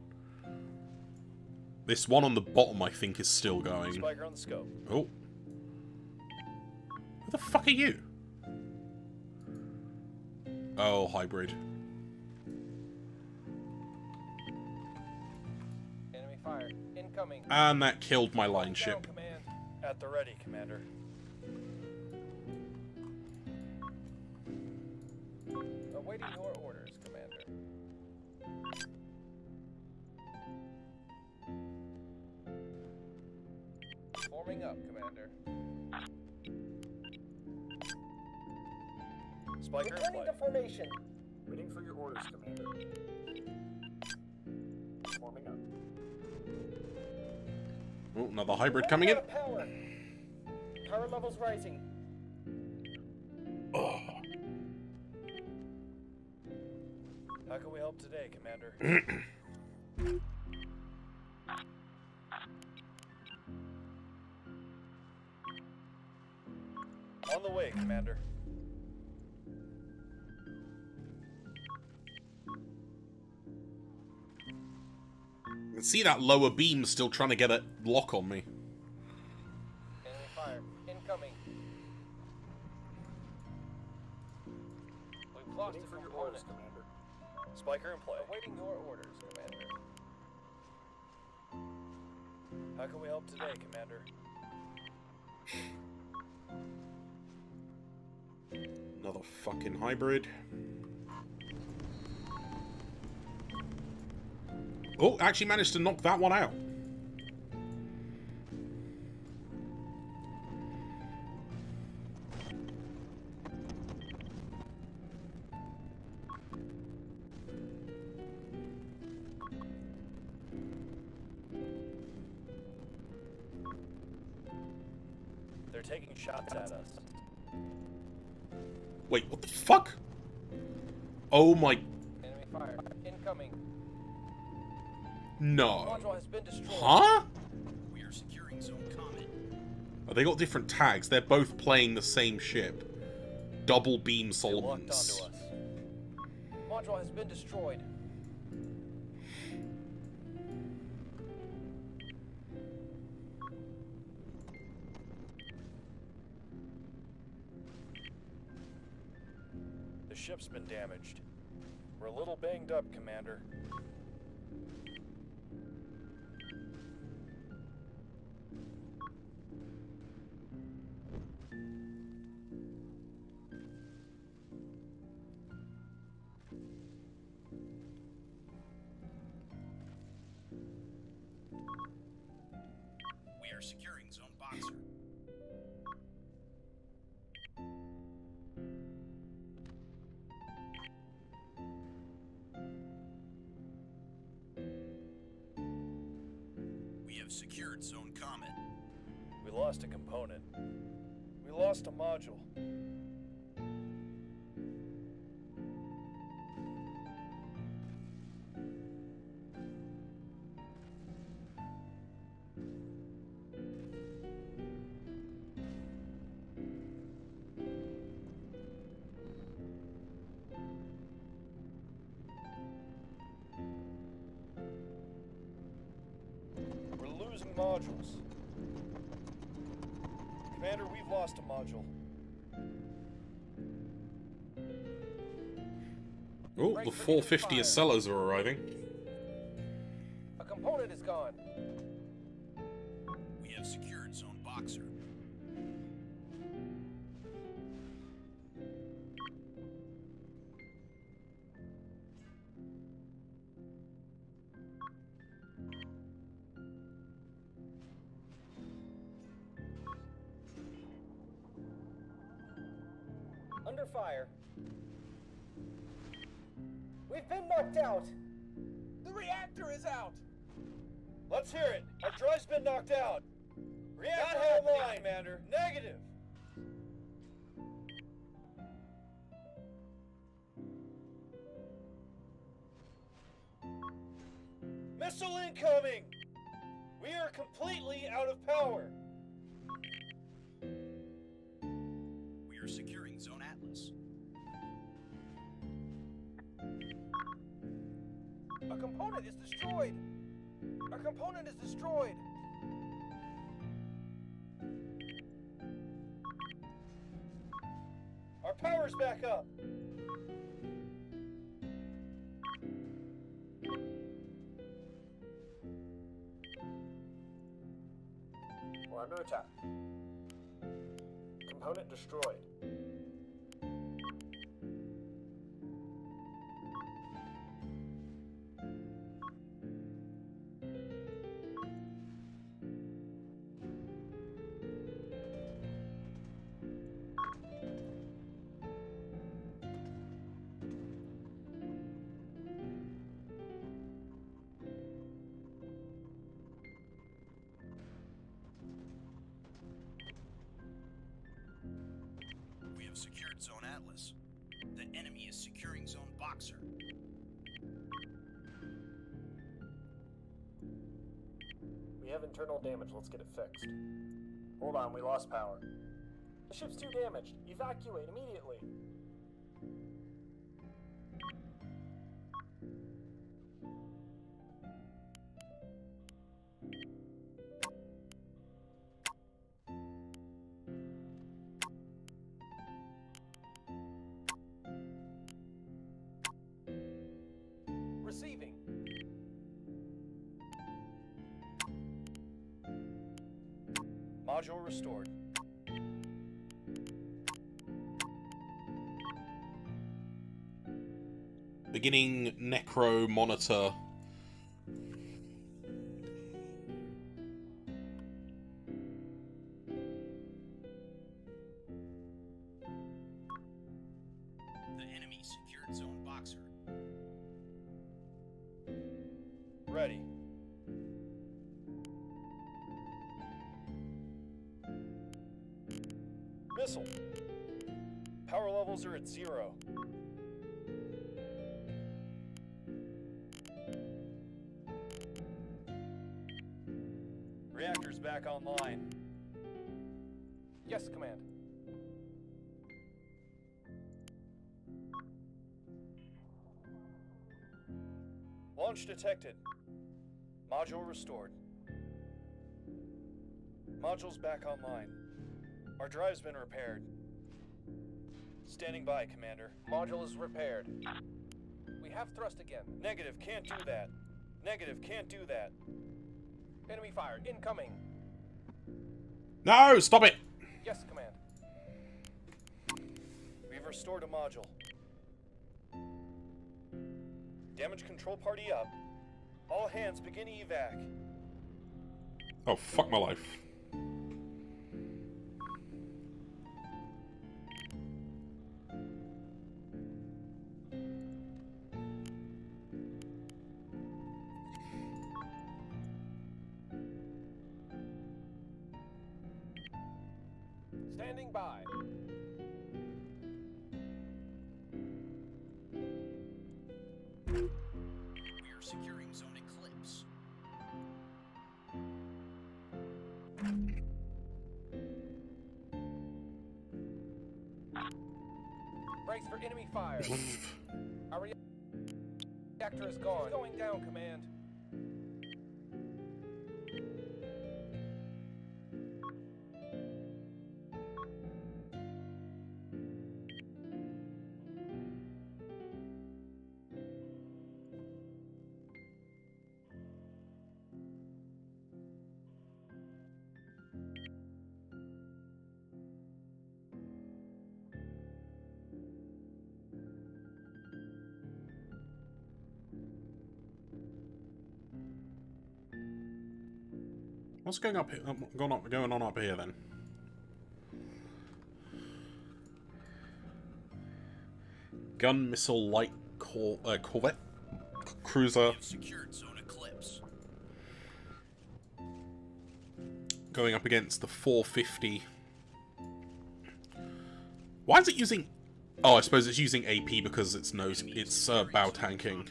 This one on the bottom, I think, is still going. Spiker on the scope. Oh. Who the fuck are you? Oh, hybrid. Enemy fire. Incoming. And that killed my line Down, ship. command. At the ready, Commander. Awaiting your orders, Commander. Forming up, Commander. Spiker in Returning play. to formation. Waiting for your orders, Commander. Forming up. Oh, another hybrid coming in. Running out of Power. Power levels rising. Oh. How can we help today, Commander? On the way, Commander. You can see that lower beam still trying to get a lock on me. Enemy fire. Incoming. We've lost Waiting a for your component. orders, Commander. Spiker in play. Awaiting your orders, Commander. How can we help today, Commander? Another fucking hybrid. Oh, actually managed to knock that one out. They're taking shots at us. Wait, what the fuck? Oh my... Enemy fire. Incoming. No. Module has been destroyed. Huh? We are securing Zone Comet. Oh, they got different tags. They're both playing the same ship. Double beam They locked Solomons. onto us. Module has been destroyed. The ship's been damaged. We're a little banged up, Commander. We are securing Zone Boxer. We have secured Zone Comet. We lost a component. We lost a module. modules. Commander, we've lost a module. Oh, the four fifty Accellas are arriving. A component is gone. We have secured Zone Boxer. Under fire. We've been knocked out. The reactor is out. Let's hear it. Our drive's been knocked out. Reactor online, Commander. Negative. Missile incoming. We are completely out of power. We are securing Zone Atlas. A component is destroyed. A component is destroyed. Our power's back up. We're under attack. Component destroyed. We have secured Zone Atlas. The enemy is securing Zone Boxer. We have internal damage. Let's get it fixed. Hold on, we lost power. The ship's too damaged. Evacuate immediately. Receiving. Module restored. Beginning Necro Monitor. The enemy secured Zone Boxer. Ready. Missile. Power levels are at zero. Reactor's back online. Yes, Command. Launch detected. Module restored. Module's back online. Our drive's been repaired. Standing by, Commander. Module is repaired. We have thrust again. Negative, can't do that. Negative, can't do that. Enemy fire incoming. No, stop it! Yes, Command. We've restored a module. Damage control party up. All hands begin evac. Oh, fuck my life. Standing by. We are securing Zone Eclipse. Brace for enemy fire. Our reactor is gone. It's going down, Command. What's going up here? Um, going, up, going on up here then? Gun, missile, light, cor uh, corvette, C cruiser. We have secured Zone Eclipse. Going up against the four fifty. Why is it using? Oh, I suppose it's using A P because it's no, it's uh, bow tanking.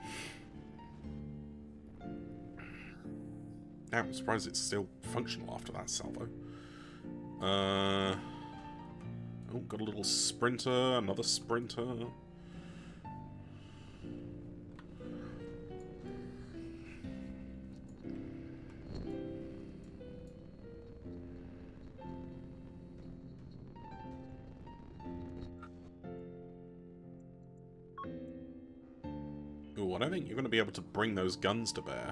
Damn, I'm surprised it's still functional after that salvo. Uh, oh, got a little sprinter, another sprinter. Ooh, I don't think you're going to be able to bring those guns to bear.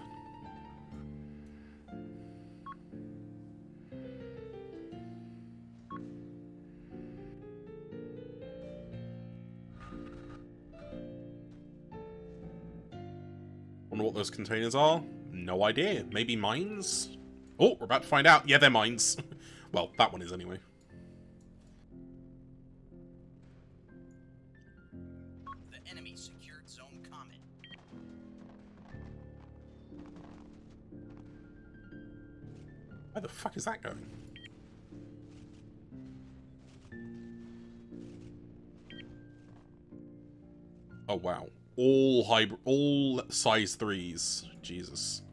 Wonder what those containers are? No idea. Maybe mines? Oh, we're about to find out. Yeah, they're mines. Well, that one is anyway. The enemy secured Zone Comet. Where the fuck is that going? Oh wow. All hybrid, all size threes. Jesus.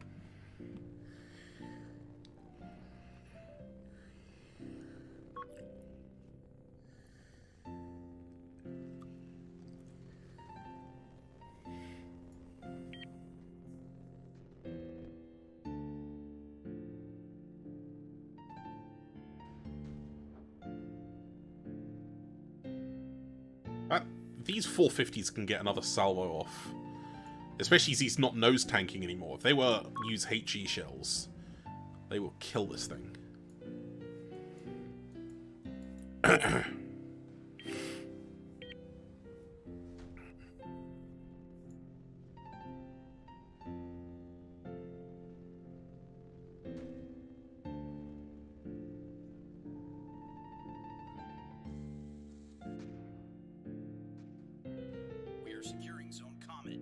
That, these four fifties can get another salvo off. Especially as he's not nose tanking anymore. If they were use H E shells, they will kill this thing. We are securing Zone Comet.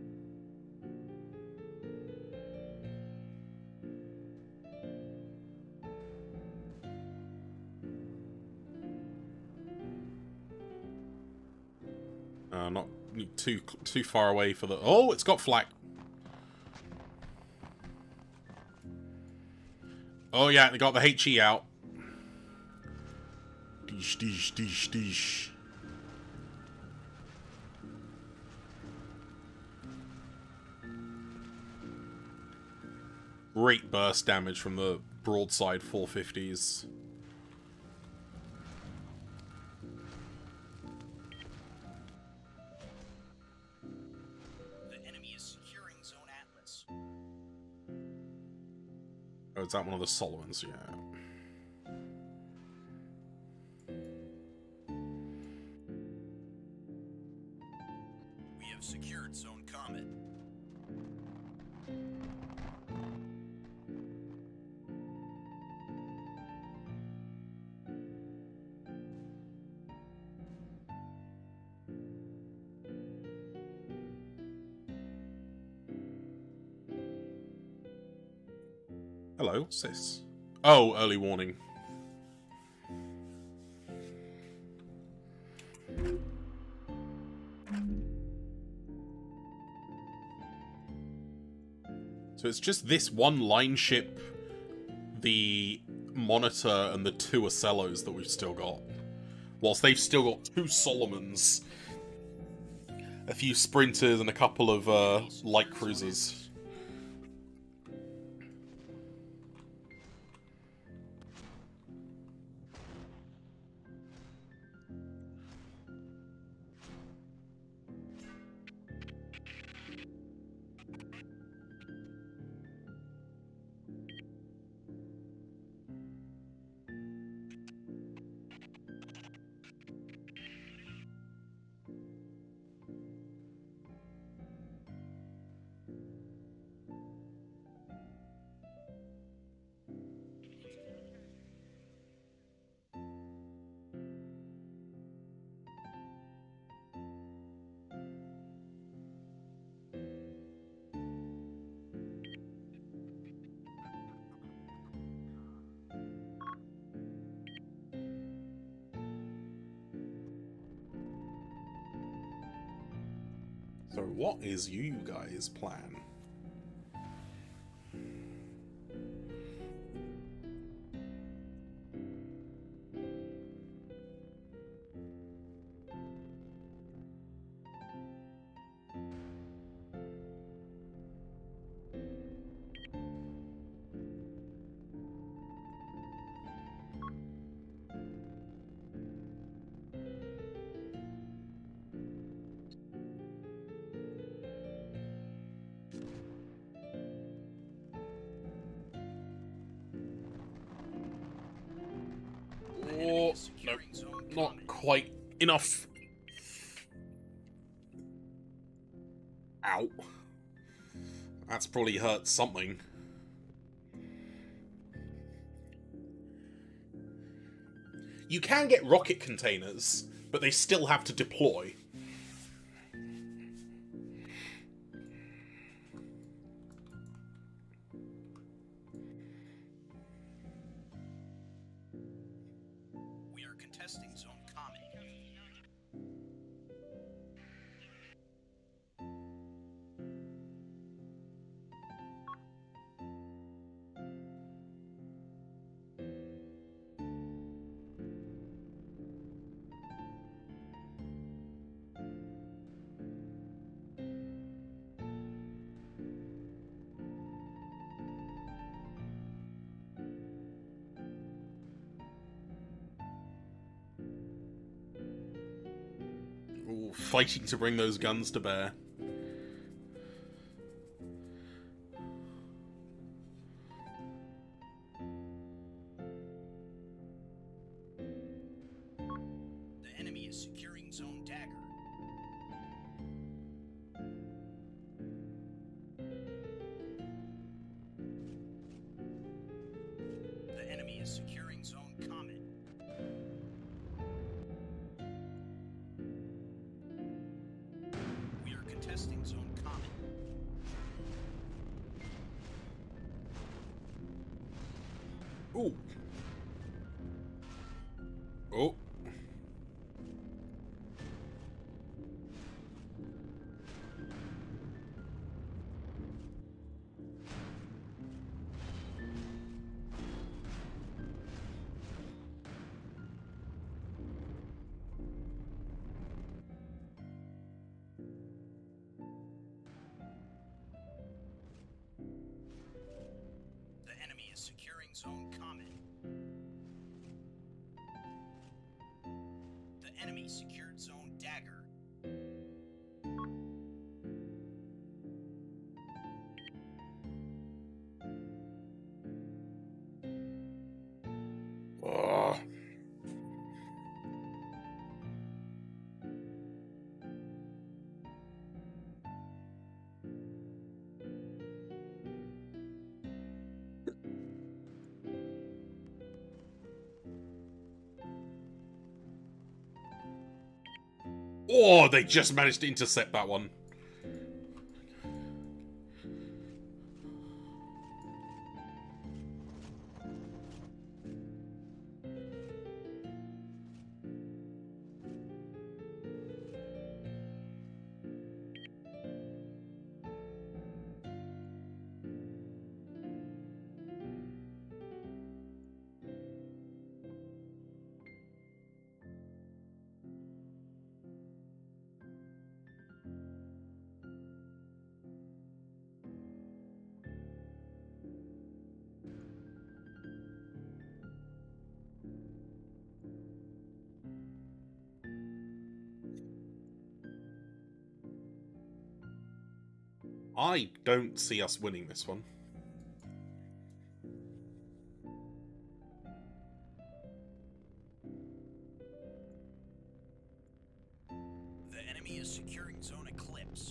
Uh, not too too far away for the... Oh, it's got flak. Oh yeah, they got the H E out. Deesh, deesh, deesh, deesh. Great burst damage from the broadside four fifties. The enemy is securing Zone Atlas. Oh, is that one of the Solomons? Yeah. We have secured Zone Comet. Hello, what's this? Oh, early warning. So it's just this one line ship, the Monitor, and the two Ocellos that we've still got. Whilst they've still got two Solomons, a few Sprinters, and a couple of uh, light cruisers. So what is you guys' plan? Or, no, not quite enough. Ow. That's probably hurt something. You can get rocket containers, but they still have to deploy. We are contesting zone common. Ooh, fighting to bring those guns to bear. The enemy is securing zone dagger. The enemy is securing zone common. We are contesting zone common. Ooh. Oh. The enemy is securing zone common. The enemy secured zone dagger. Ugh. Oh, they just managed to intercept that one. I don't see us winning this one. The enemy is securing zone eclipse.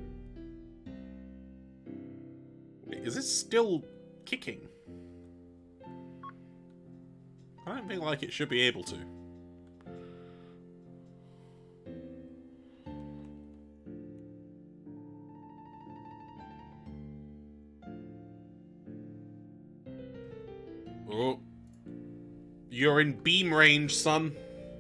Wait, is it still kicking? I don't think like it should be able to. Oh. You're in beam range, son.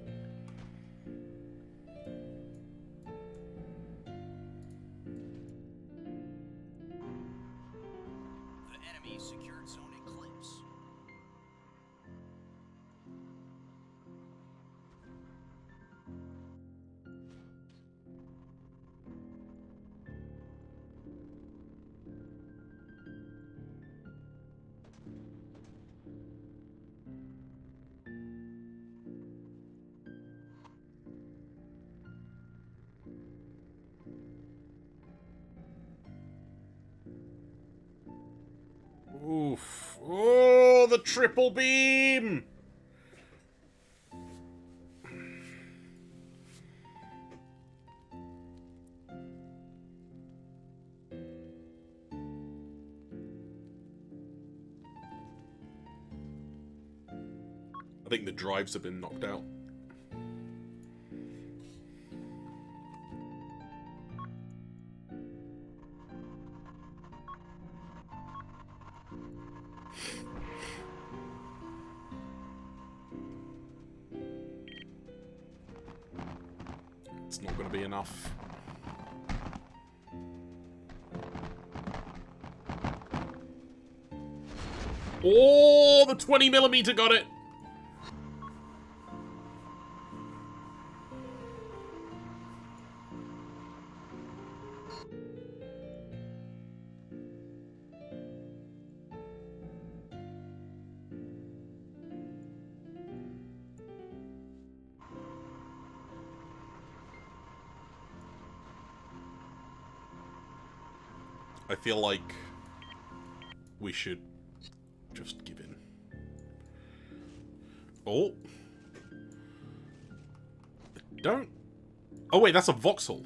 The enemy secured zone Eclipse. Oof. Oh, the triple beam! I think the drives have been knocked out. It's not going to be enough. Oh, the twenty millimeter got it! I feel like we should just give in. Oh. Don't. Oh wait, that's a voxel.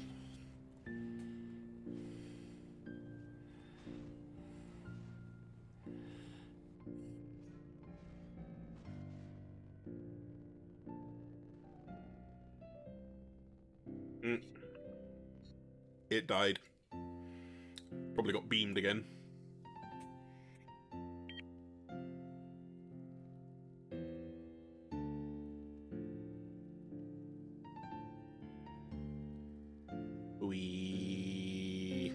Mm. It died. Probably got beamed again. We.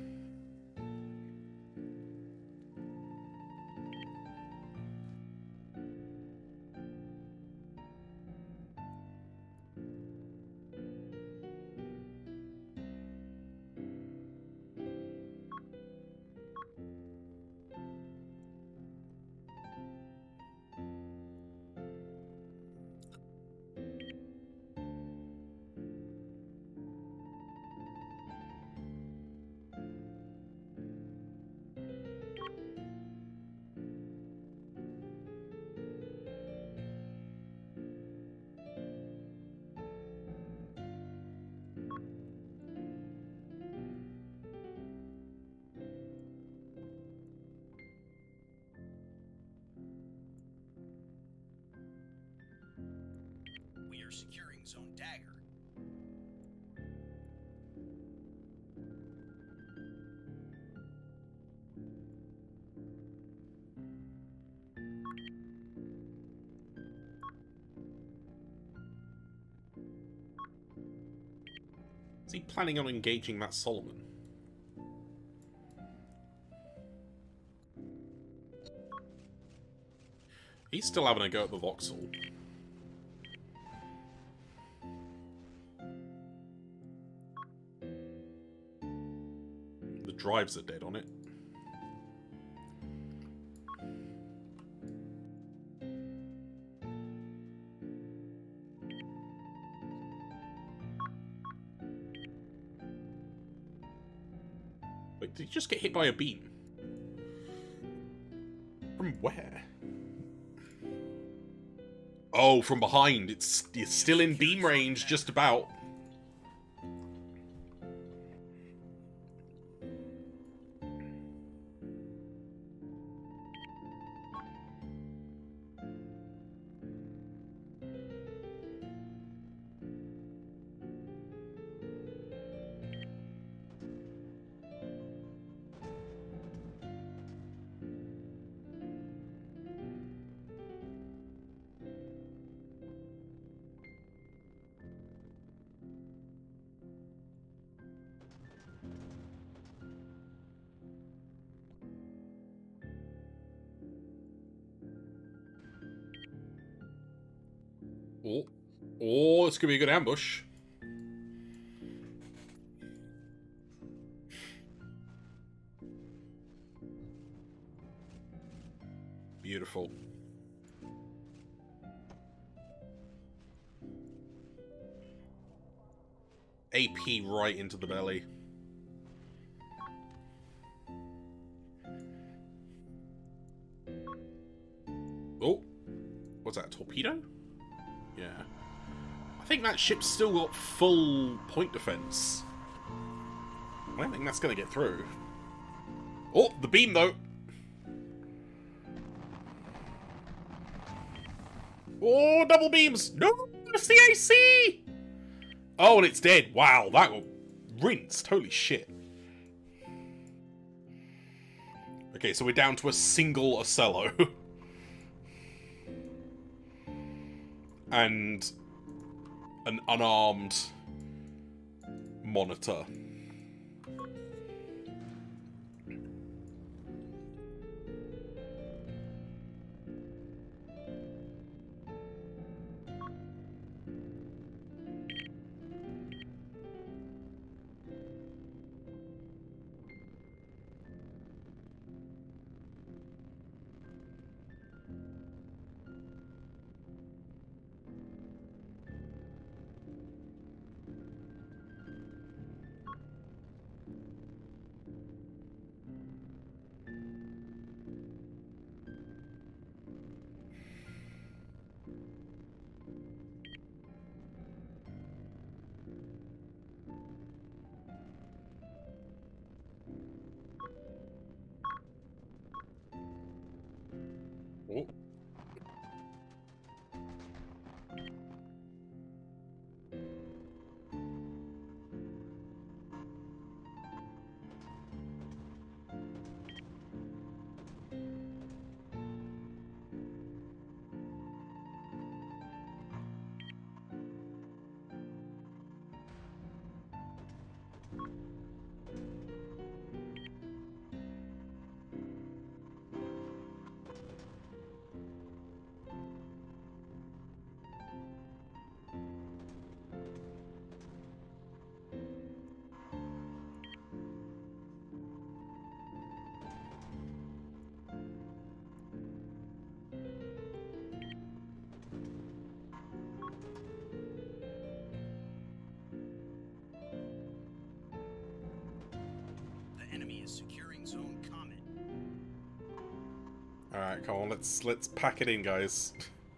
We are securing zone Dagger. Is he planning on engaging that Solomon? He's still having a go at the voxel. The drives are dead on it. Wait, did he just get hit by a beam? From where? Oh, from behind. It's, it's still in beam range, just about. Oh, oh, this could be a good ambush. Beautiful. A P right into the belly. Oh, what's that, a torpedo? Yeah. I think that ship's still got full point defense. I don't think that's going to get through. Oh, the beam, though. Oh, double beams. No, C A C. Oh, and it's dead. Wow, that got rinsed. Holy shit. Okay, so we're down to a single Ocello. And an unarmed monitor. Oh. Securing zone comet. Alright, come on, let's let's pack it in, guys.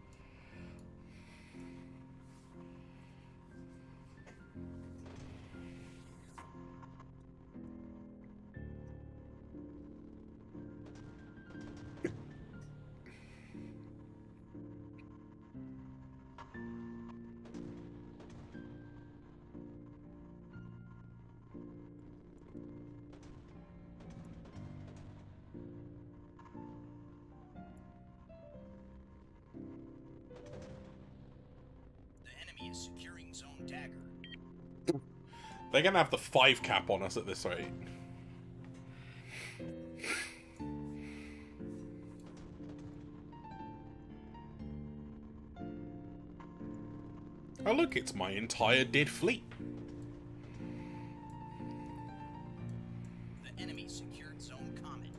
Is securing zone dagger. They're gonna have the five cap on us at this rate. Oh look, it's my entire dead fleet. The enemy secured zone comet.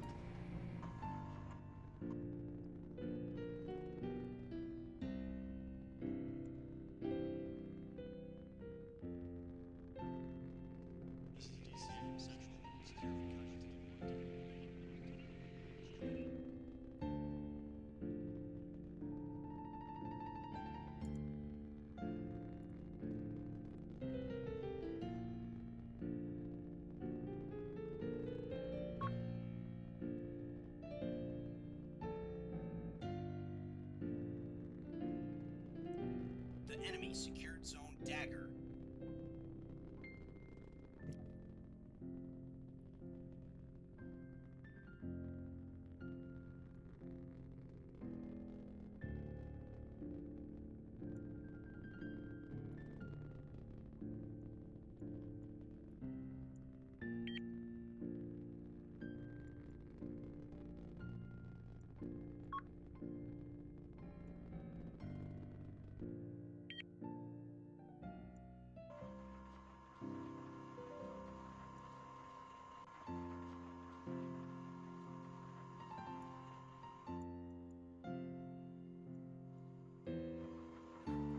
The enemy secured zone dagger.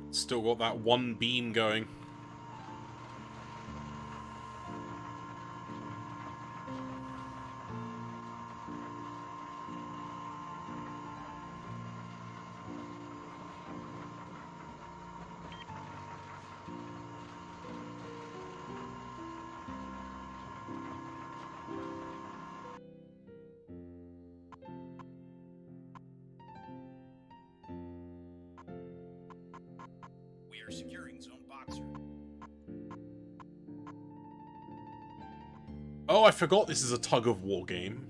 Still got that one beam going. We are securing Zone Boxer. Oh, I forgot this is a tug-of-war game.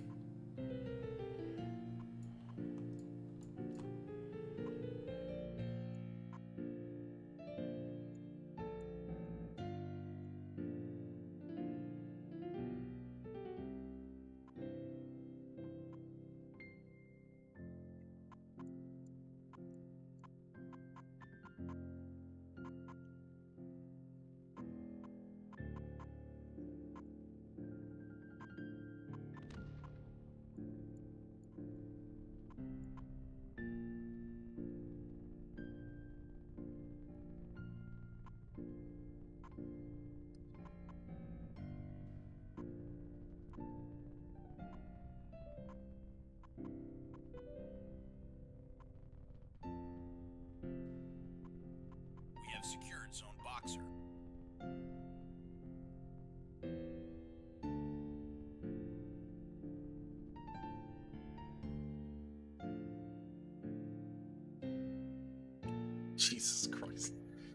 We have secured Zone Boxer. Jesus Christ.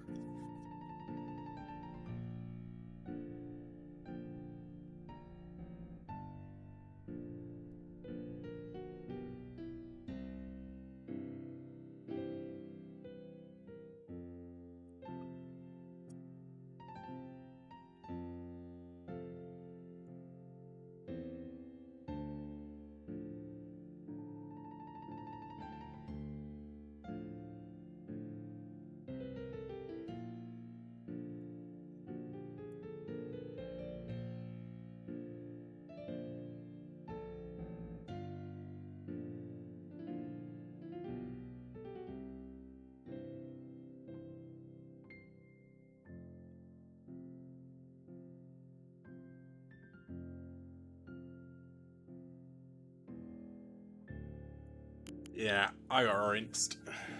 Yeah, I got rinsed.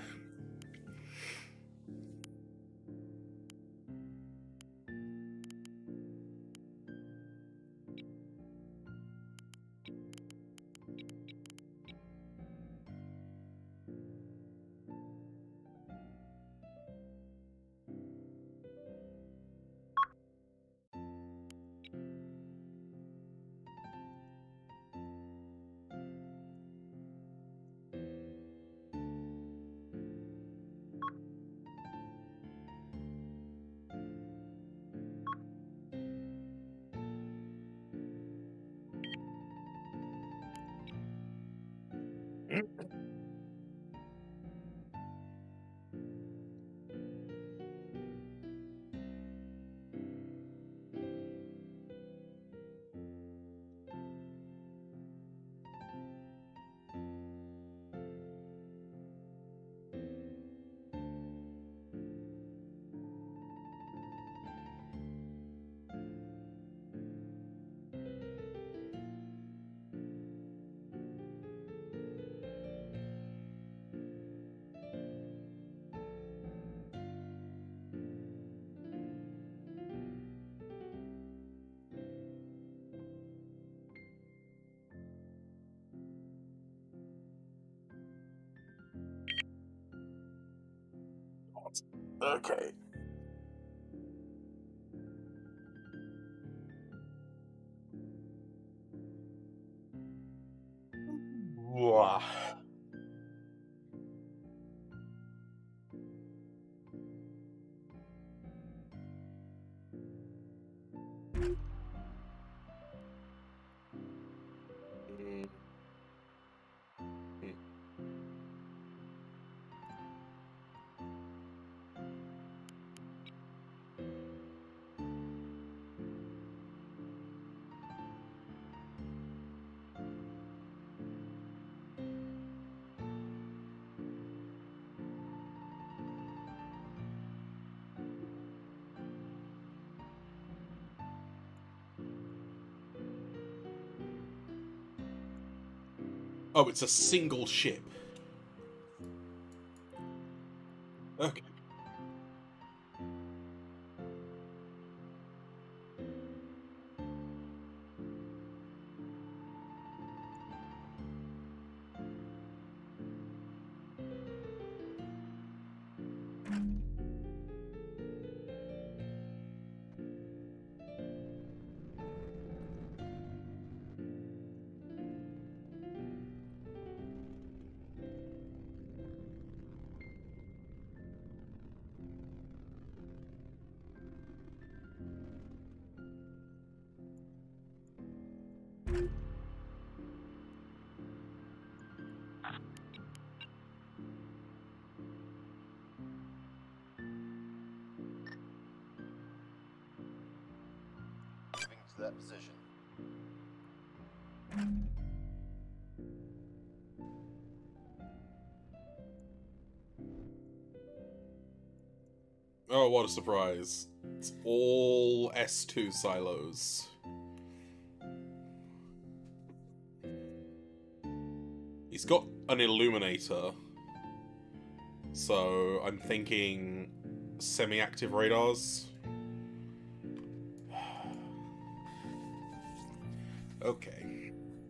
Okay. Wah. Mm. Mm. Oh, it's a single ship. Okay. Moving to that position. Oh, what a surprise. It's all S two silos. He's got an illuminator. So I'm thinking semi-active radars. Okay.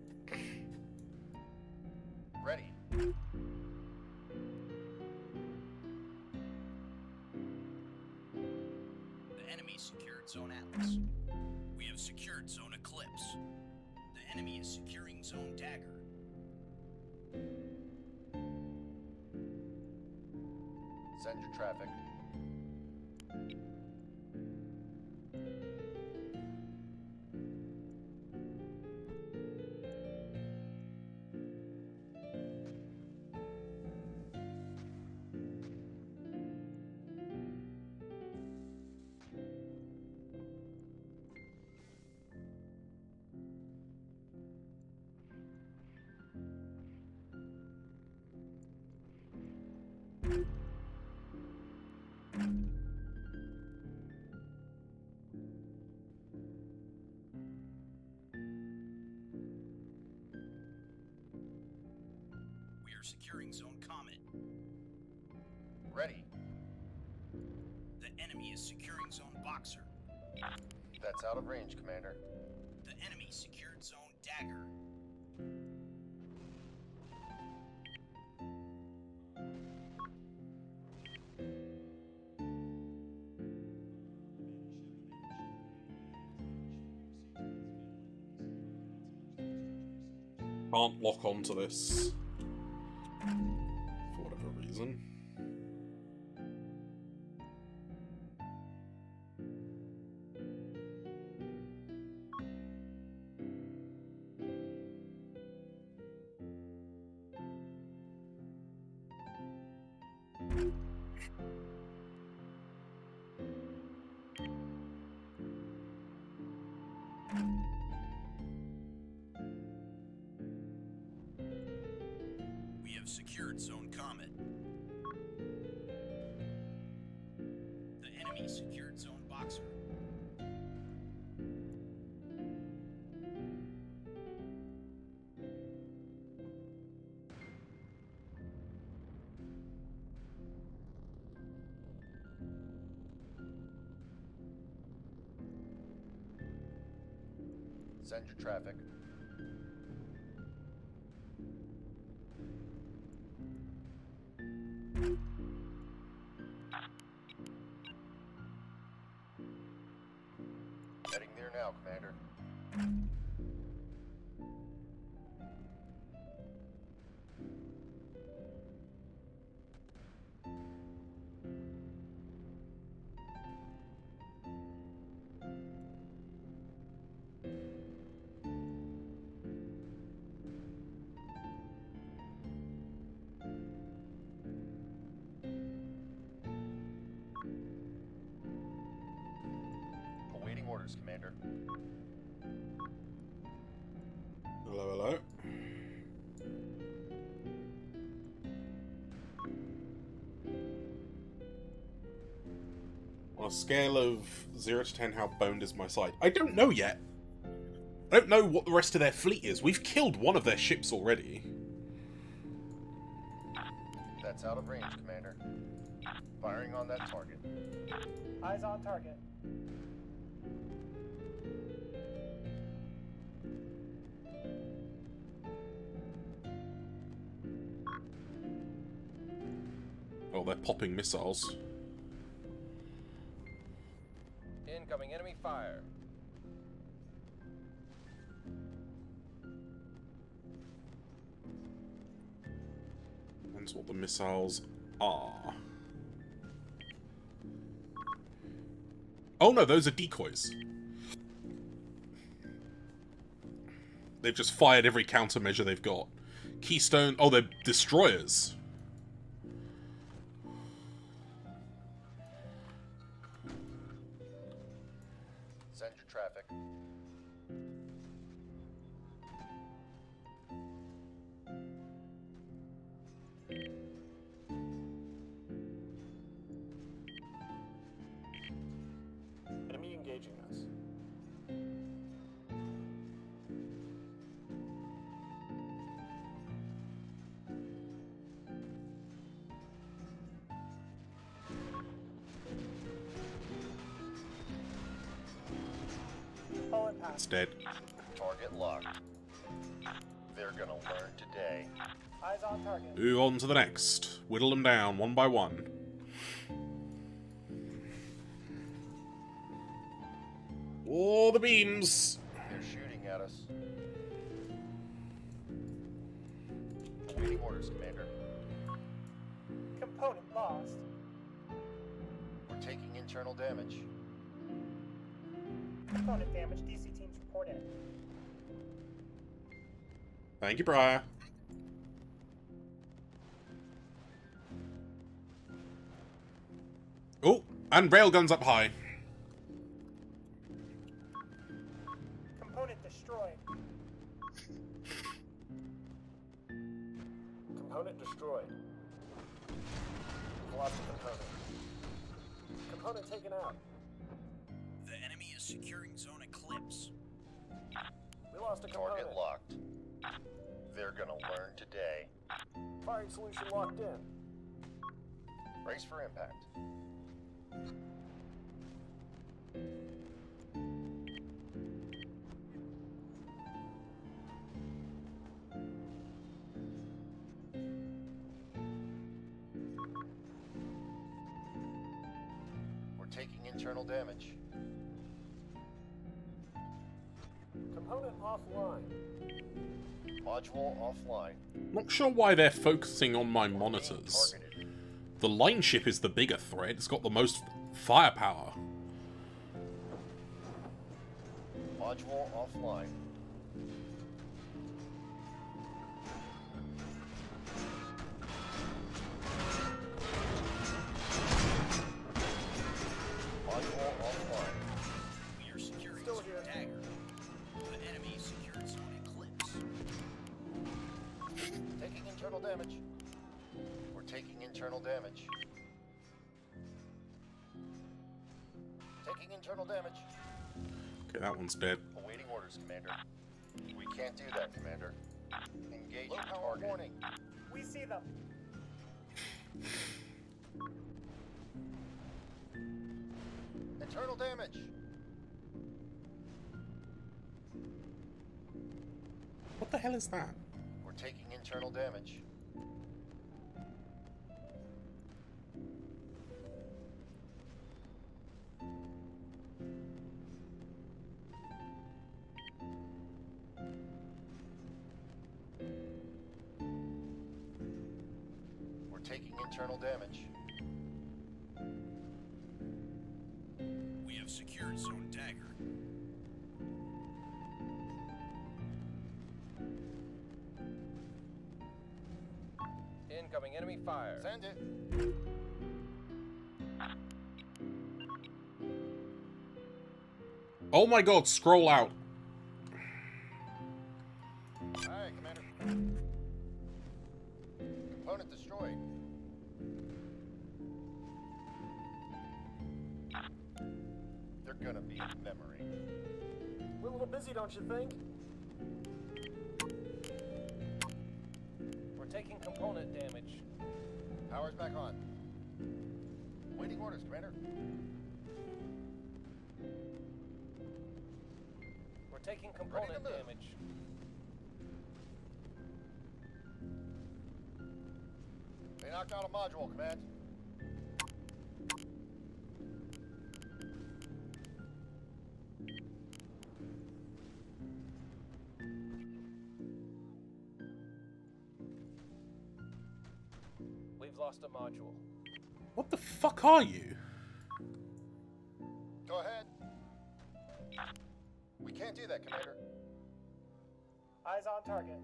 Ready. The enemy secured Zone Atlas. We have secured Zone Eclipse. The enemy is securing Zone Dagger. Send your traffic. We are securing Zone Comet. Ready. The enemy is securing Zone Boxer. That's out of range, Commander. The enemy secured Zone Dagger. Can't lock onto this. For whatever reason. We have secured Zone Comet. The enemy secured Zone Boxer. Send your traffic. Heading there now, Commander. Awaiting orders, Commander. Hello, hello. On a scale of zero to ten, how boned is my side? I don't know yet. I don't know what the rest of their fleet is. We've killed one of their ships already. That's out of range, Commander. Firing on that target. Eyes on target. Oh, they're popping missiles. Incoming enemy fire. That's what the missiles are. Oh no, those are decoys. They've just fired every countermeasure they've got. Keystone... Oh, they're destroyers. Send your traffic. Enemy engaging us. Pull it past. It's dead. Target locked. They're gonna learn today. Eyes on target. Move on to the next. Whittle them down one by one. Oh, the beams! They're shooting at us. Awaiting orders, Commander. Component lost. We're taking internal damage. Component damage. D C teams report in. Thank you, Briar. Oh, and railguns up high. Component destroyed. Component destroyed. We've lost a component. Component taken out. The enemy is securing Zone Eclipse. We lost a component. Target locked. They're gonna learn today. Firing solution locked in. Brace for impact. We're taking internal damage. Component offline. Module offline. Not sure why they're focusing on my monitors. Targeted. The line ship is the bigger threat. It's got the most firepower. Module offline. Module offline. We are securing Still Zone here. Dagger. The enemy secured Zone Eclipse. Taking internal damage. We're taking internal damage. Taking internal damage. Okay, that one's dead. Awaiting orders, Commander. We can't do that, Commander. Engage Low power target. warning. We see them. Internal damage. What the hell is that? We're taking internal damage. We're taking internal damage. We have secured Zone Dagger. Incoming enemy fire. Send it. Oh my god, scroll out. Alright, Commander. Component destroyed. They're gonna be in memory. We're a little busy, don't you think? We're taking component damage. Power's back on. Waiting orders, Commander. We're taking component to move. damage. They knocked out a module, Command. We've lost a module. What the fuck are you? Go ahead. We can't do that, Commander. Eyes on target.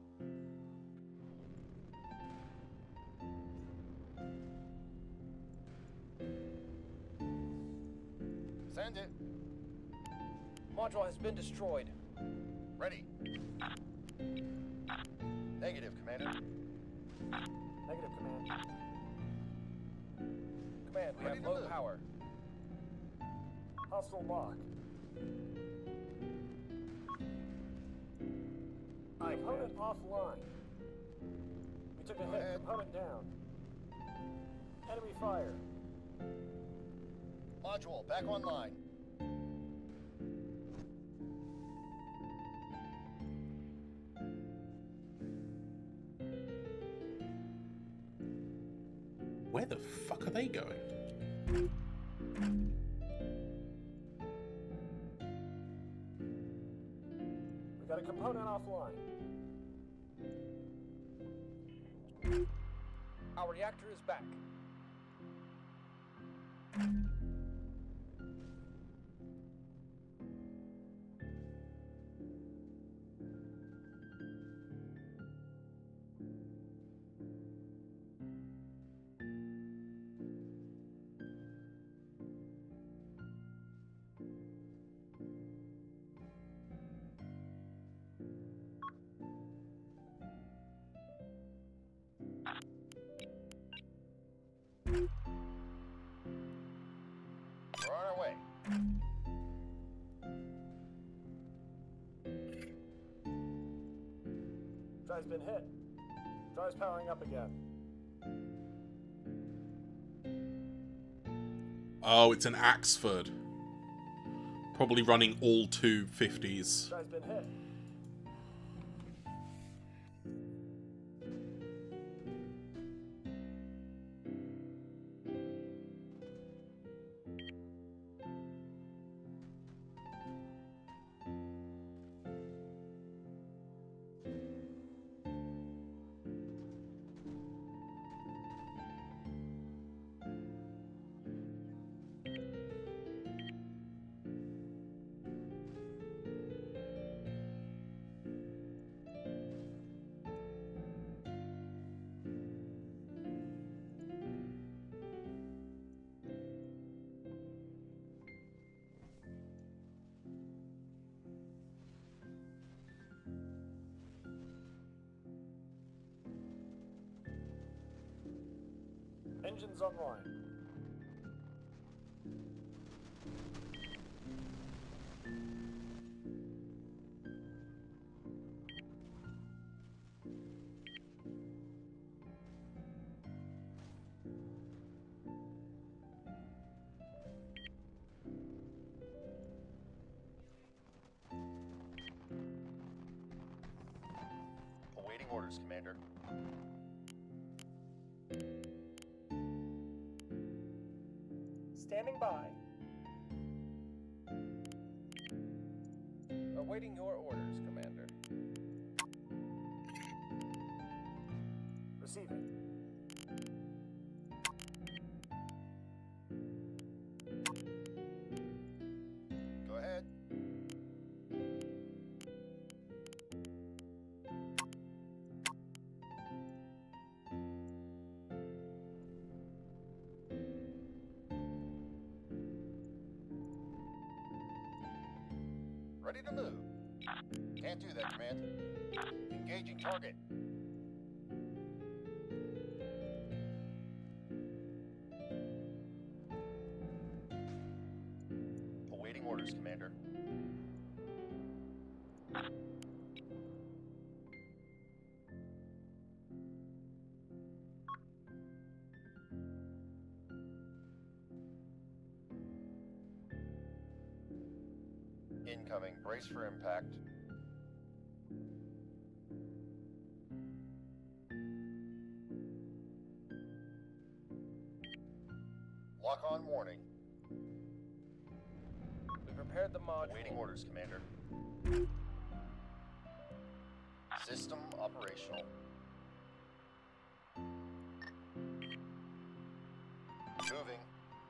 Send it. Module has been destroyed. Ready. Negative, Commander. Negative, command. Command, we Ready have to low move. power. Hostile lock. Component offline. We took a Go hit. ahead. Component down. Enemy fire. Module back online. Where the fuck are they going? We got a component offline. Our reactor is back. We're on our way. Drive's been hit. Drive's powering up again. Oh, it's an Axford. Probably running all two fifties. Drive's been hit. Engines online. Awaiting orders, Commander. Standing by. Awaiting your orders, Commander. Receiving. Go ahead. Ready to move. Can't do that, Command. Engaging target. Awaiting orders, Commander. Incoming. Brace for impact. Lock on warning. We prepared the module. Awaiting orders, Commander. System operational. Moving.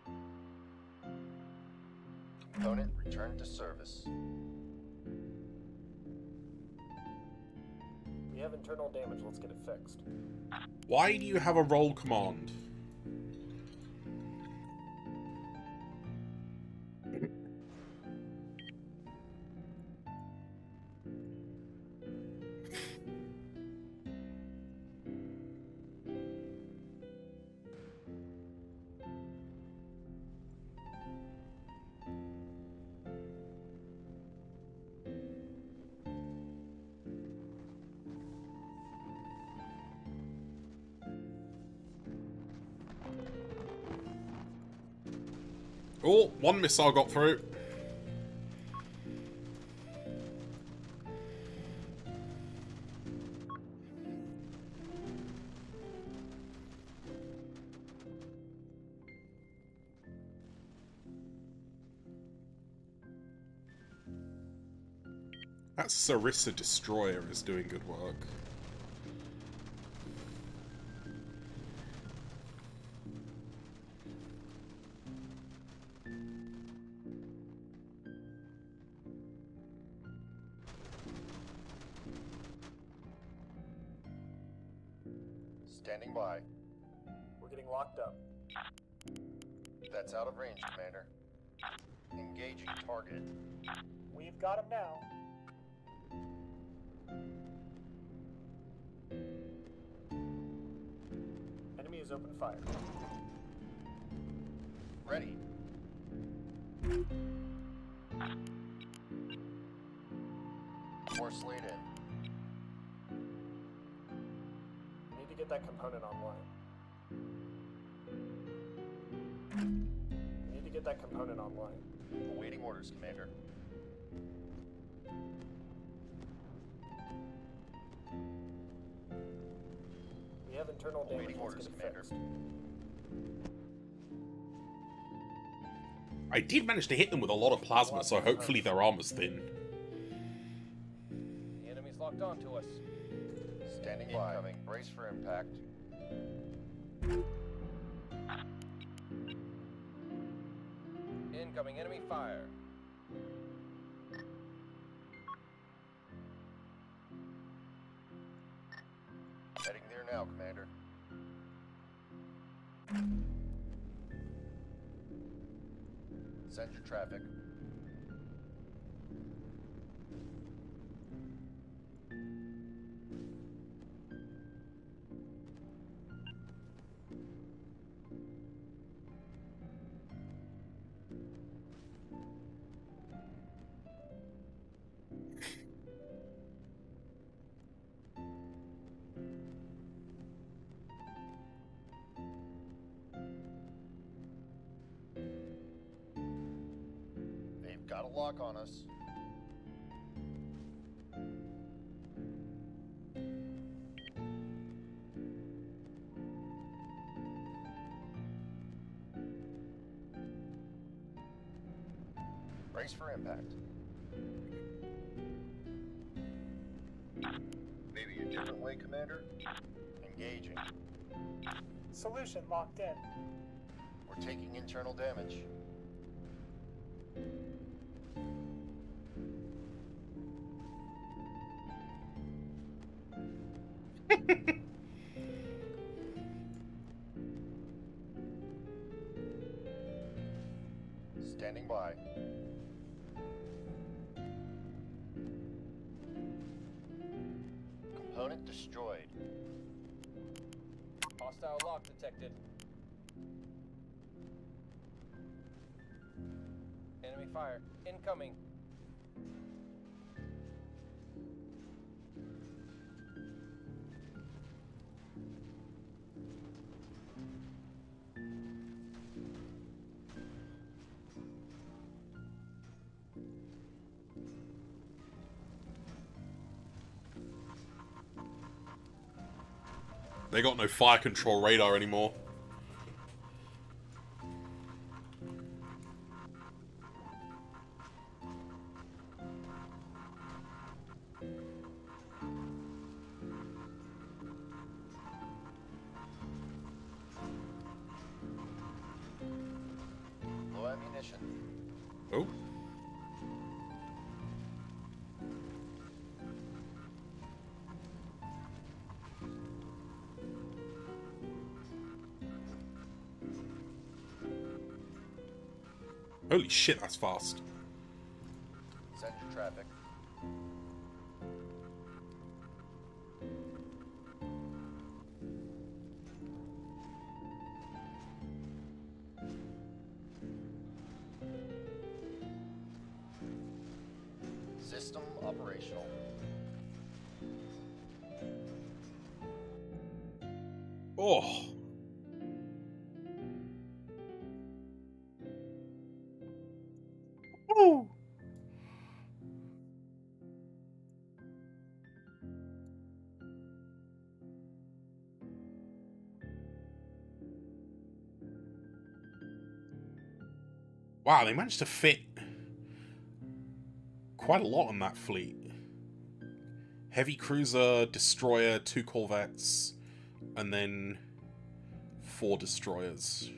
Component returned to service. We have internal damage. Let's get it fixed. Why do you have a roll command? Oh, one missile got through. That Sarissa Destroyer is doing good work. Standing by. We're getting locked up. That's out of range, Commander. Engaging target. We've got him now. Enemy has opened fire. Ready. Force lead in. We need to get that component online. We need to get that component online. Awaiting orders, Commander. We have internal damage. Awaiting Let's orders, get it Commander. fixed. I did manage to hit them with a lot of plasma, so hopefully their armor's thin. The enemy's locked onto us. Standing by. Incoming. Brace for impact. Incoming enemy fire. Heading there now, Commander. Send your traffic. They've got a lock on us. Brace for impact. Maybe a different way, Commander? Engaging. Solution locked in. We're taking internal damage. Standing by. Component destroyed. Hostile lock detected. Enemy fire. Incoming. They got no fire control radar anymore. Low ammunition. Oh. Holy shit, that's fast. Center traffic. System operational. Oh. Ooh. Wow, they managed to fit quite a lot on that fleet. Heavy cruiser, destroyer, two corvettes, and then four destroyers.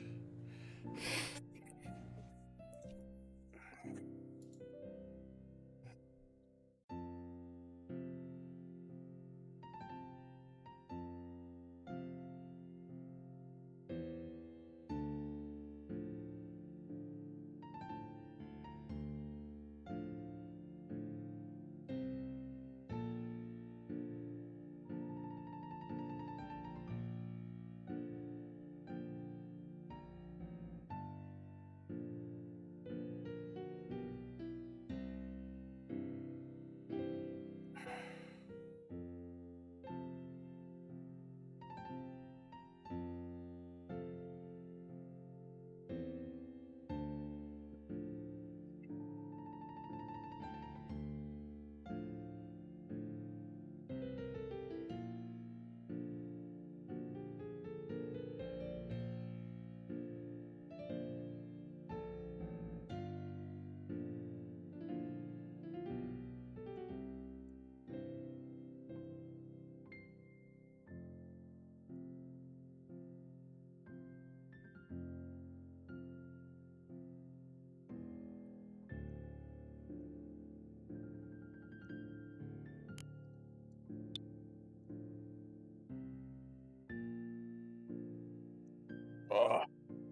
Ugh.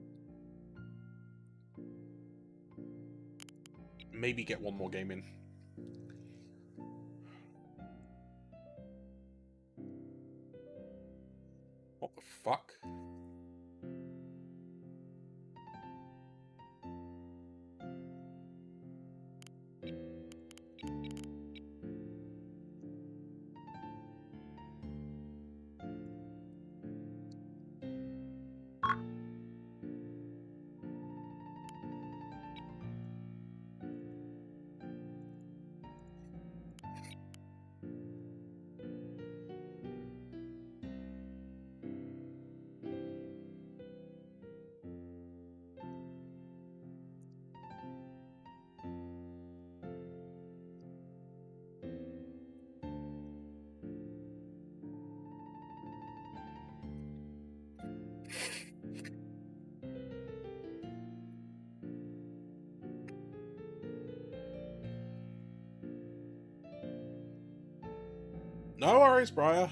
Maybe get one more game in. What the fuck? No worries, Briar.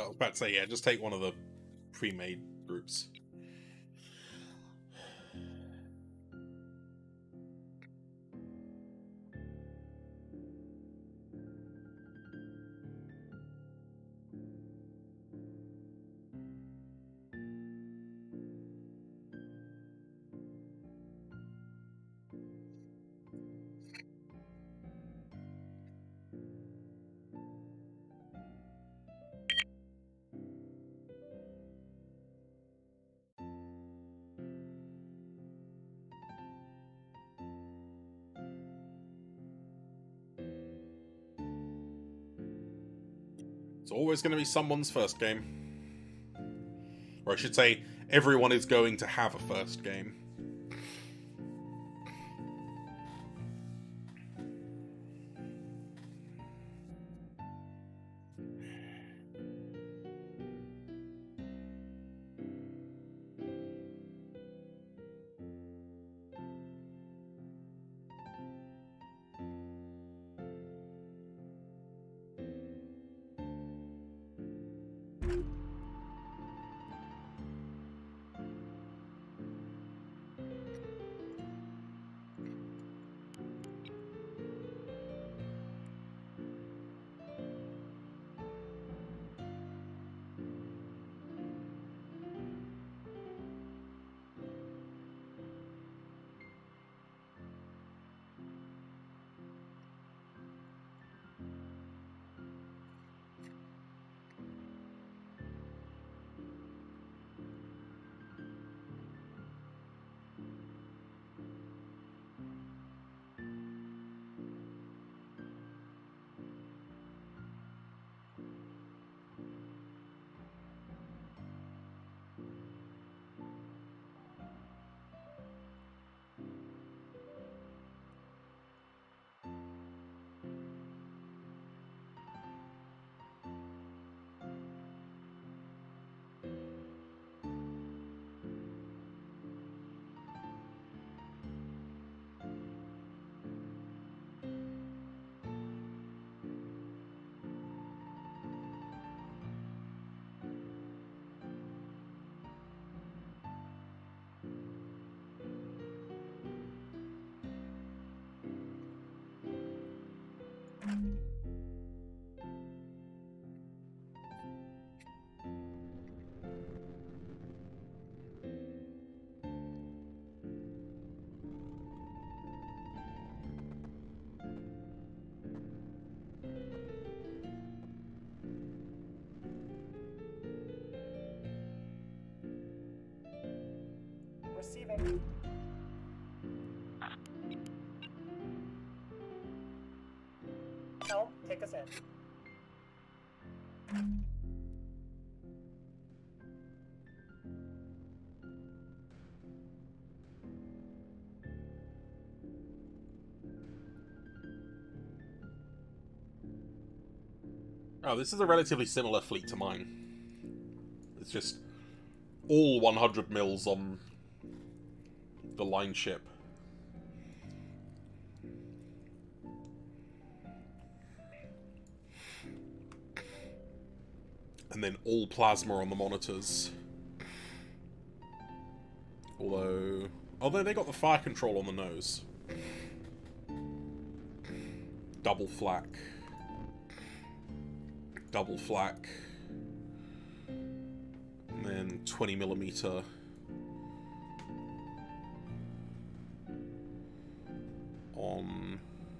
I was about to say, yeah, just take one of the pre-made groups. It's always going to be someone's first game. Or I should say, everyone is going to have a first game. Receiving. Helm, take us in. Oh, this is a relatively similar fleet to mine. It's just all one hundred mils on the line ship. And then all plasma on the monitors. Although... Although they got the fire control on the nose. Double flak. Double flak. And then twenty millimeter. On...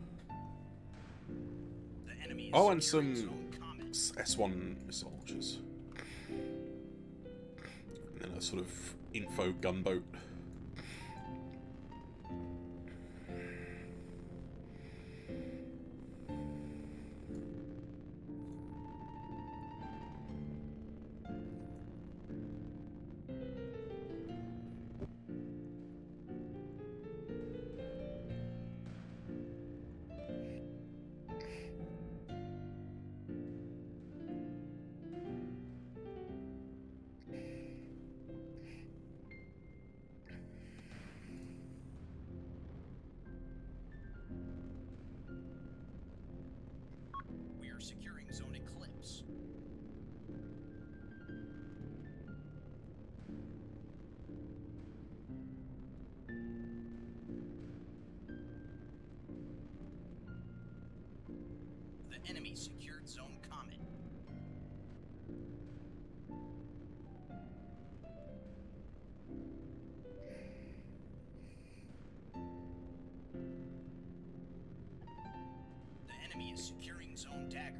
The enemy is Oh, and securing some zone comments. S one missile launchers. And then a sort of info gunboat. We are securing zone eclipse. enemy secured zone Comet. The enemy is securing zone Dagger.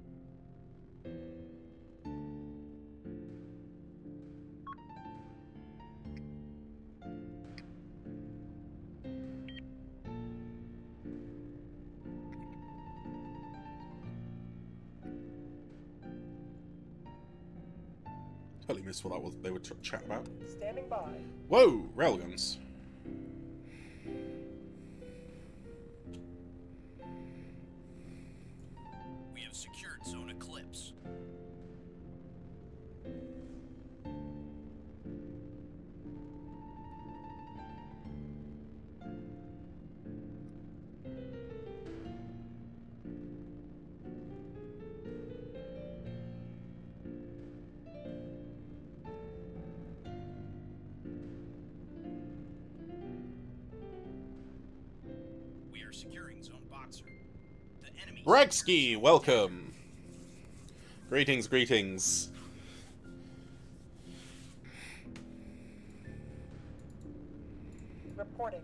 Totally missed what that was they were ch chatting about. Standing by. Whoa! Railguns. We have secured zone Eclipse. We are securing zone Boxer. The enemy. Bragsky, welcome. Greetings, greetings. Reporting.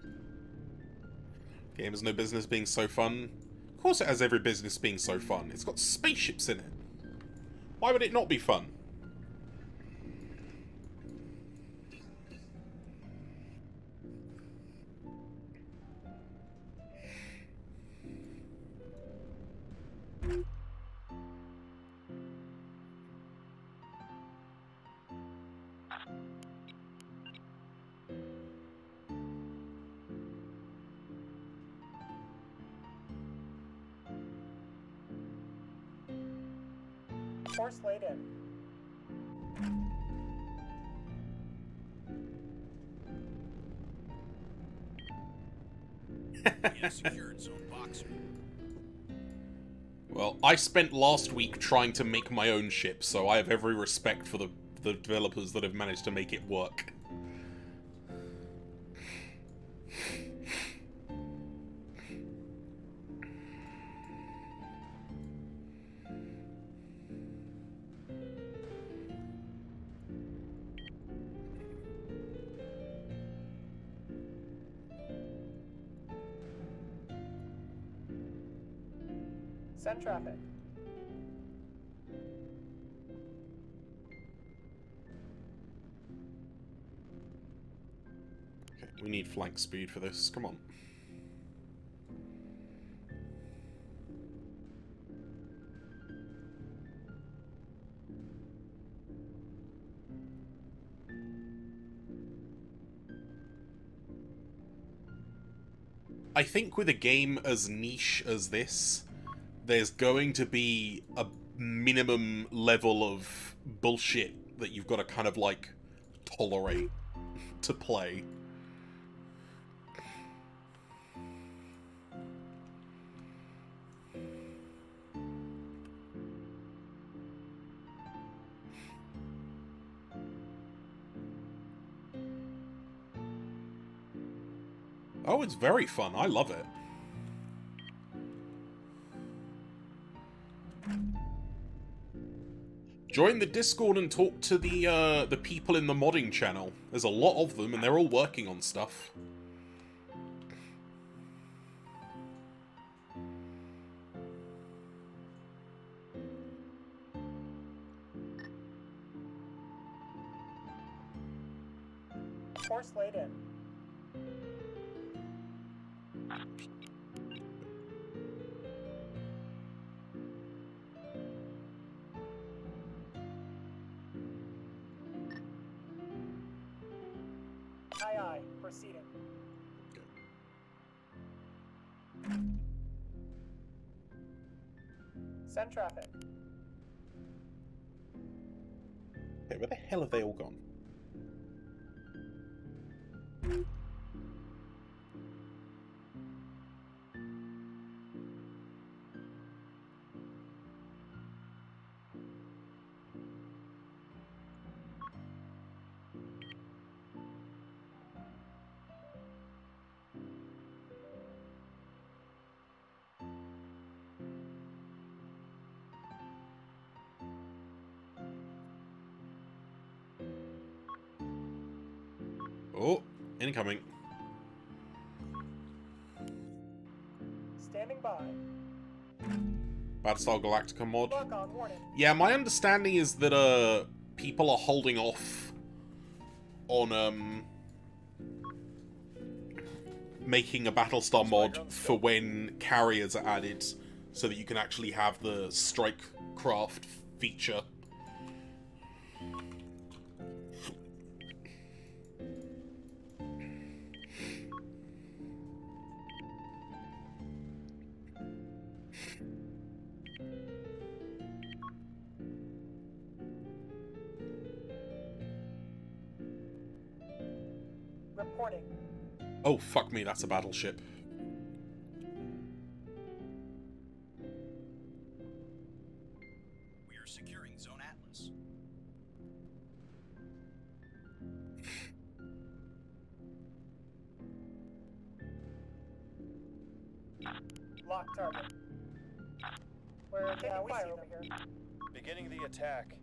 Game has no business being so fun. Of course it has every business being so fun. It's got spaceships in it. Why would it not be fun? Force laid in. We have secured zone Boxer. Well, I spent last week trying to make my own ship, so I have every respect for the, the developers that have managed to make it work. Send traffic. Okay, we need flank speed for this. Come on. I think with a game as niche as this, there's going to be a minimum level of bullshit that you've got to kind of, like, tolerate to play. Oh, it's very fun. I love it. Join the Discord and talk to the uh, the people in the modding channel. There's a lot of them, and they're all working on stuff. Force laid in. Aye, aye. Proceeding. Send traffic. Okay, where the hell have they all gone? Oh, incoming. Standing by. Battlestar Galactica mod. Lock on warning. Yeah, my understanding is that uh people are holding off on um making a Battlestar mod for when carriers are added, so that you can actually have the strike craft feature. Reporting. Oh, fuck me, that's a battleship. We are securing Zone Atlas. Lock target. We're taking yeah, we fire over here. Beginning the attack.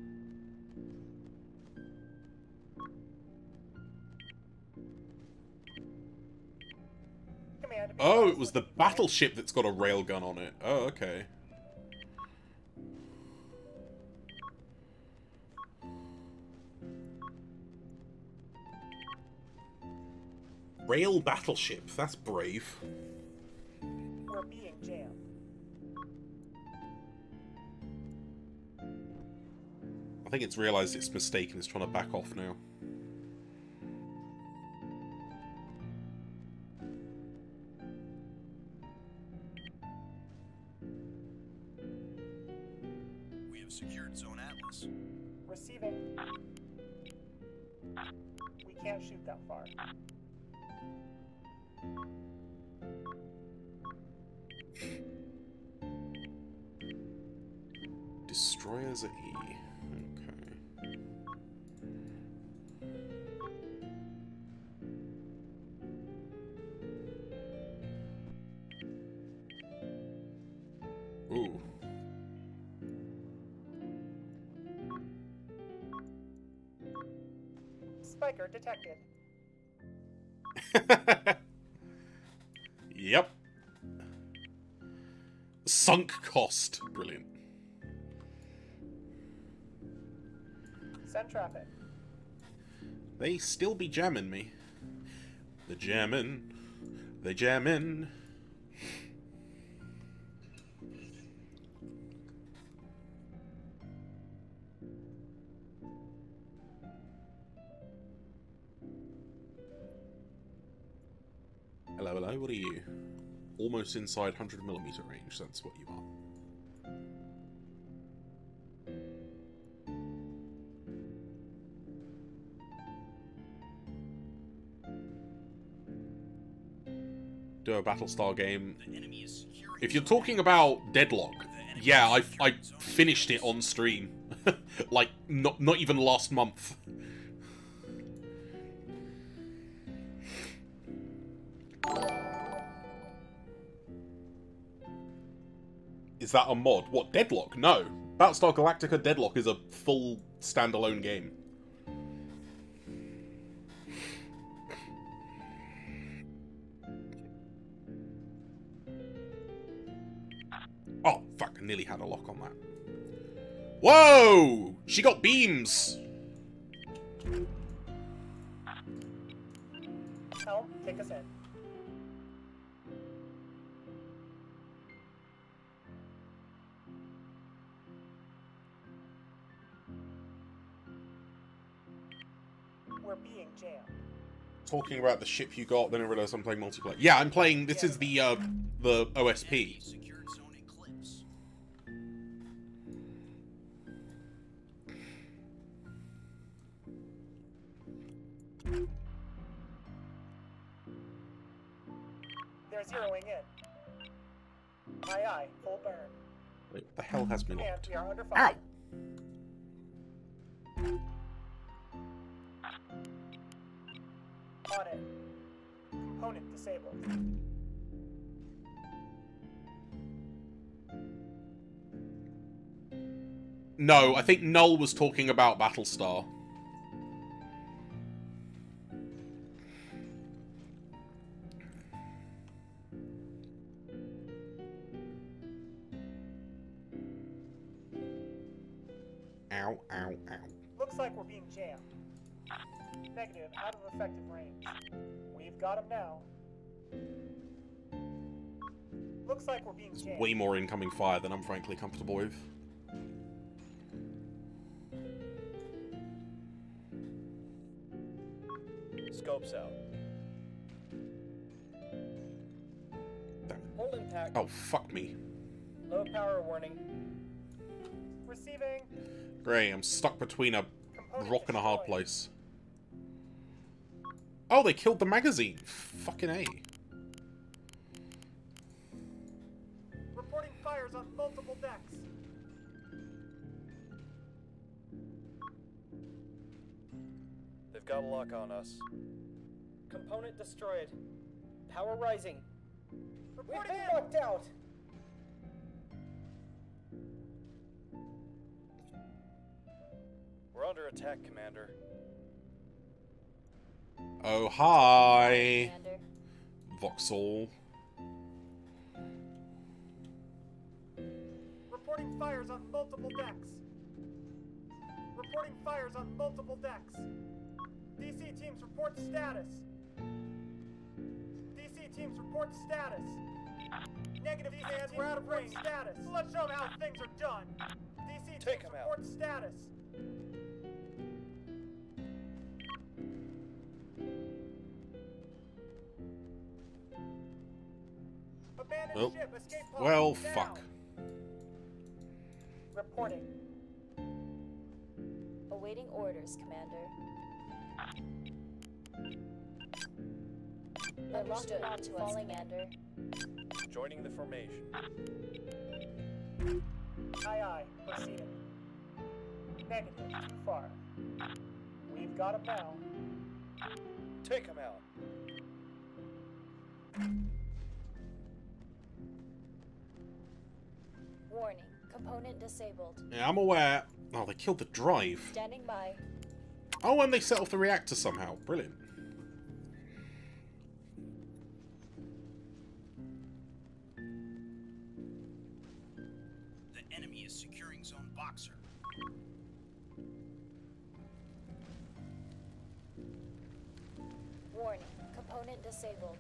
Command. Oh, it was the battleship that's got a railgun on it. Oh, okay. Rail battleship, that's brave. We're being jammed. I think it's realised its mistake and is trying to back off now. We have secured Zone Atlas. Receiving. We can't shoot that far. Destroyers at E. Okay. Ooh. Spiker detected. Yep. Sunk cost. Brilliant. Send traffic. They still be jamming me. The jammin'. They jammin'. Hello, hello, what are you? Almost inside one hundred millimeter range, that's what you are. Do a Battlestar game. The enemy is securing If you're Zone talking Atlas. about Deadlock, The enemy yeah, I is I securing Zone finished it Atlas. on stream, like not not even last month. Is that a mod? What, Deadlock? No. Battlestar Galactica Deadlock is a full standalone game. Oh, fuck, I nearly had a lock on that. Whoa! She got beams! Helm, take us in. We're being jammed. Talking about the ship you got, then I realised I'm playing multiplayer. Yeah, I'm playing, this is the, uh, the O S Enemy P. secured Zone Eclipse. They're zeroing in. Aye aye, full burn. Wait, what the hell has me Command, locked? we are under fire. Ow! On it. Component disabled. No, I think Null was talking about Battlestar. ow, ow, ow. Looks like we're being jammed. Negative, out of effective range. We've got him now. Looks like we're being It's jammed. way more incoming fire than I'm frankly comfortable with. Scopes out. Hold impact. Oh, fuck me. Low power warning. Receiving. Great, I'm stuck between a Component rock and a hard destroyed. place. Oh, they killed the magazine. Fucking A. Reporting fires on multiple decks. They've got a lock on us. Component destroyed. Power rising. We've Reporting been in. knocked out. We're under attack, Commander. Oh, hi. Commander. Vauxhall. Reporting fires on multiple decks. Reporting fires on multiple decks. D C teams report status. D C teams report status. Negative, D C teams we're out of range. Status. Let's show them how things are done. D C Take teams him out. report status. Abandoned Oh. ship. Escape pod. Well, now. fuck. Reporting. Awaiting orders, Commander. Understood. To falling, Commander. Joining the formation. Aye, aye. Proceeding. Negative. Too far. We've got him now. Take him out. Warning. Component disabled. Yeah, I'm aware. Oh, they killed the drive. Standing by. Oh, and they set off the reactor somehow. Brilliant. The enemy is securing Zone Boxer. Warning. Component disabled.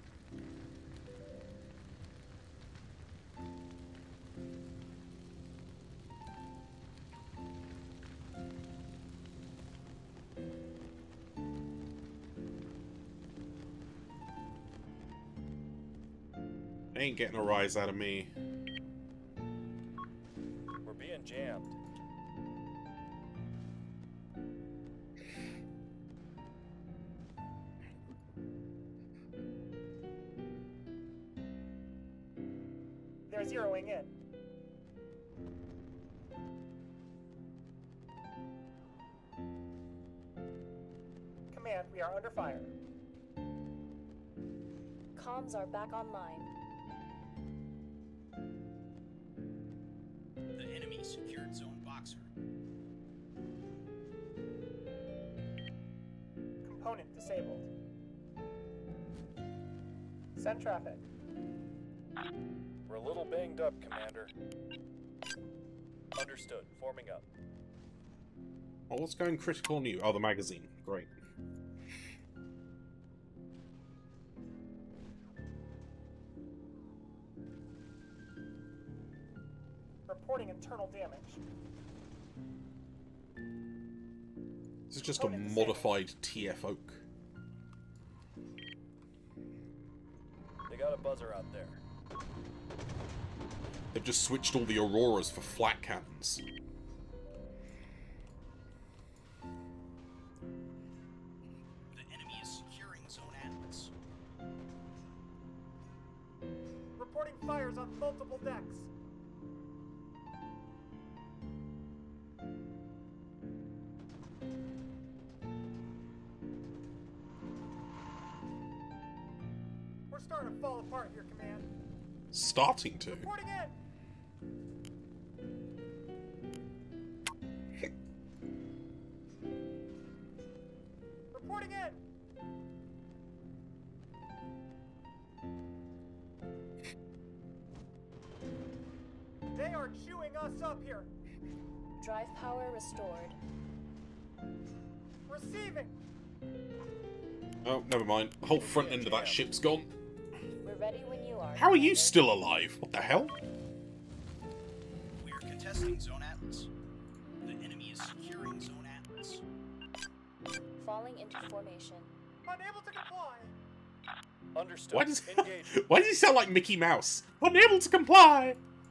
They ain't getting a rise out of me. We're being jammed. They're zeroing in. Command, we are under fire. Comms are back online. The enemy secured Zone Boxer. Component disabled. Send traffic. We're a little banged up, Commander. Understood. Forming up. Oh, what's going critical new? Oh, the magazine. Great. Reporting internal damage. This is just a modified T F Oak. They got a buzzer out there. They've just switched all the Auroras for flat cannons. The enemy is securing Zone Atlas. Reporting fires on multiple decks. We're starting to fall apart here, Command. Starting to. Reporting in. Reporting in. They are chewing us up here. Drive power restored. Receiving. Oh, never mind. The whole front end of that ship's gone. We're ready when you are. How are you Commander. still alive? What the hell? We are contesting Zone Atlas. The enemy is securing Zone Atlas. Falling into formation. Unable to comply. Understood. Why does Engage. Why does he sound like Mickey Mouse? Unable to comply.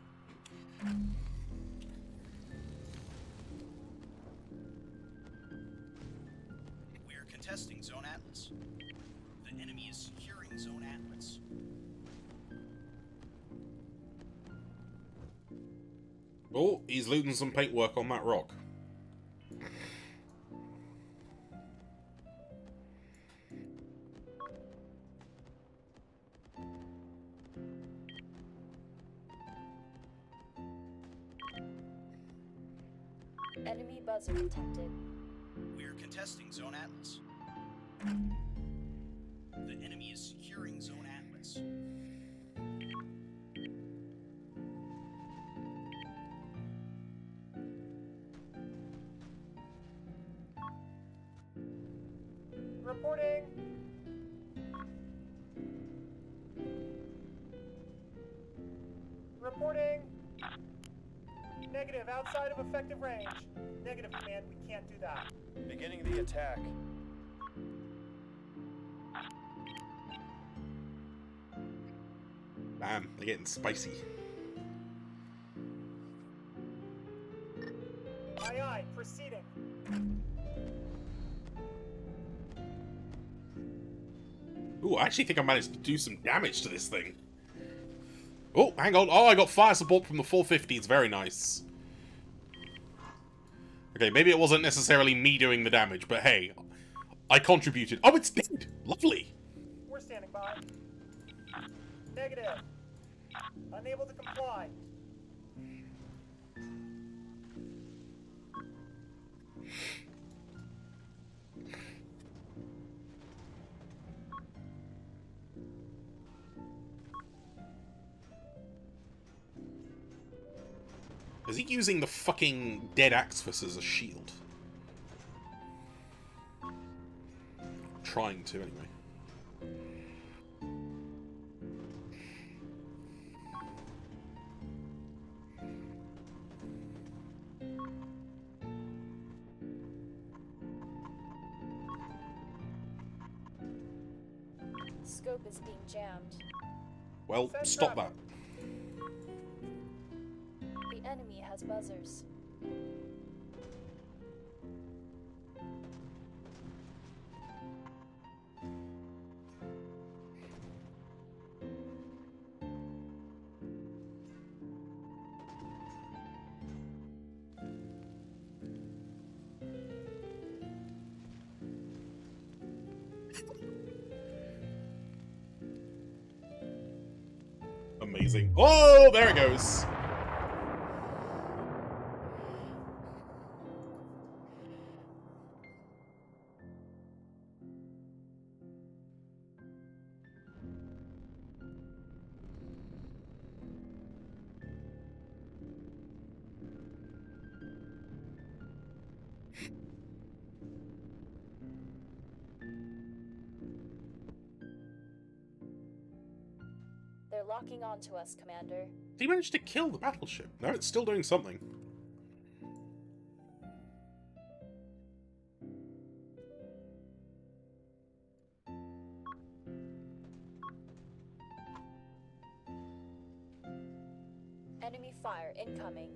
We are contesting Zone Atlas. The enemy is securing Zone Atlas. Oh, he's looting some paintwork on that rock. Enemy buzzer detected. We are contesting Zone Atlas. The enemy is securing Zone Atlas. Reporting. Reporting. Negative, outside of effective range. Negative, Command, we can't do that. Beginning the attack. Damn, they're getting spicy. Aye, aye, proceeding. Ooh, I actually think I managed to do some damage to this thing. Oh, hang on. Oh, I got fire support from the four fifties. Very nice. Okay, maybe it wasn't necessarily me doing the damage, but hey, I contributed. Oh, it's dead. Lovely. We're standing by. Negative. Unable to comply. Is he using the fucking dead Axis as a shield? Trying to, anyway. Scope is being jammed. Well, Send stop traffic. that. The enemy has buzzers. Amazing. Oh, there it goes. They're locking onto us, Commander. Did he manage to kill the battleship? No, it's still doing something. Enemy fire incoming.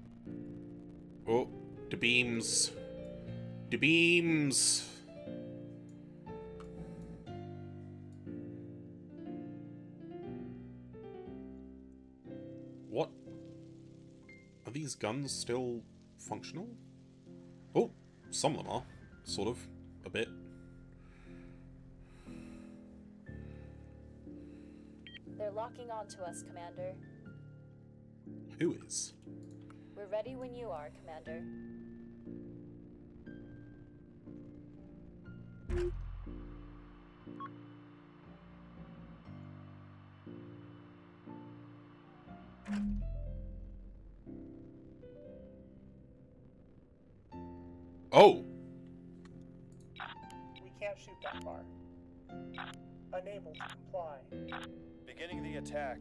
Oh, the beams. The beams. guns still functional? Oh, some of them are. Sort of. A bit. They're locking onto us, Commander. Who is? We're ready when you are, Commander. Oh! We can't shoot that far. Unable to comply. Beginning the attack.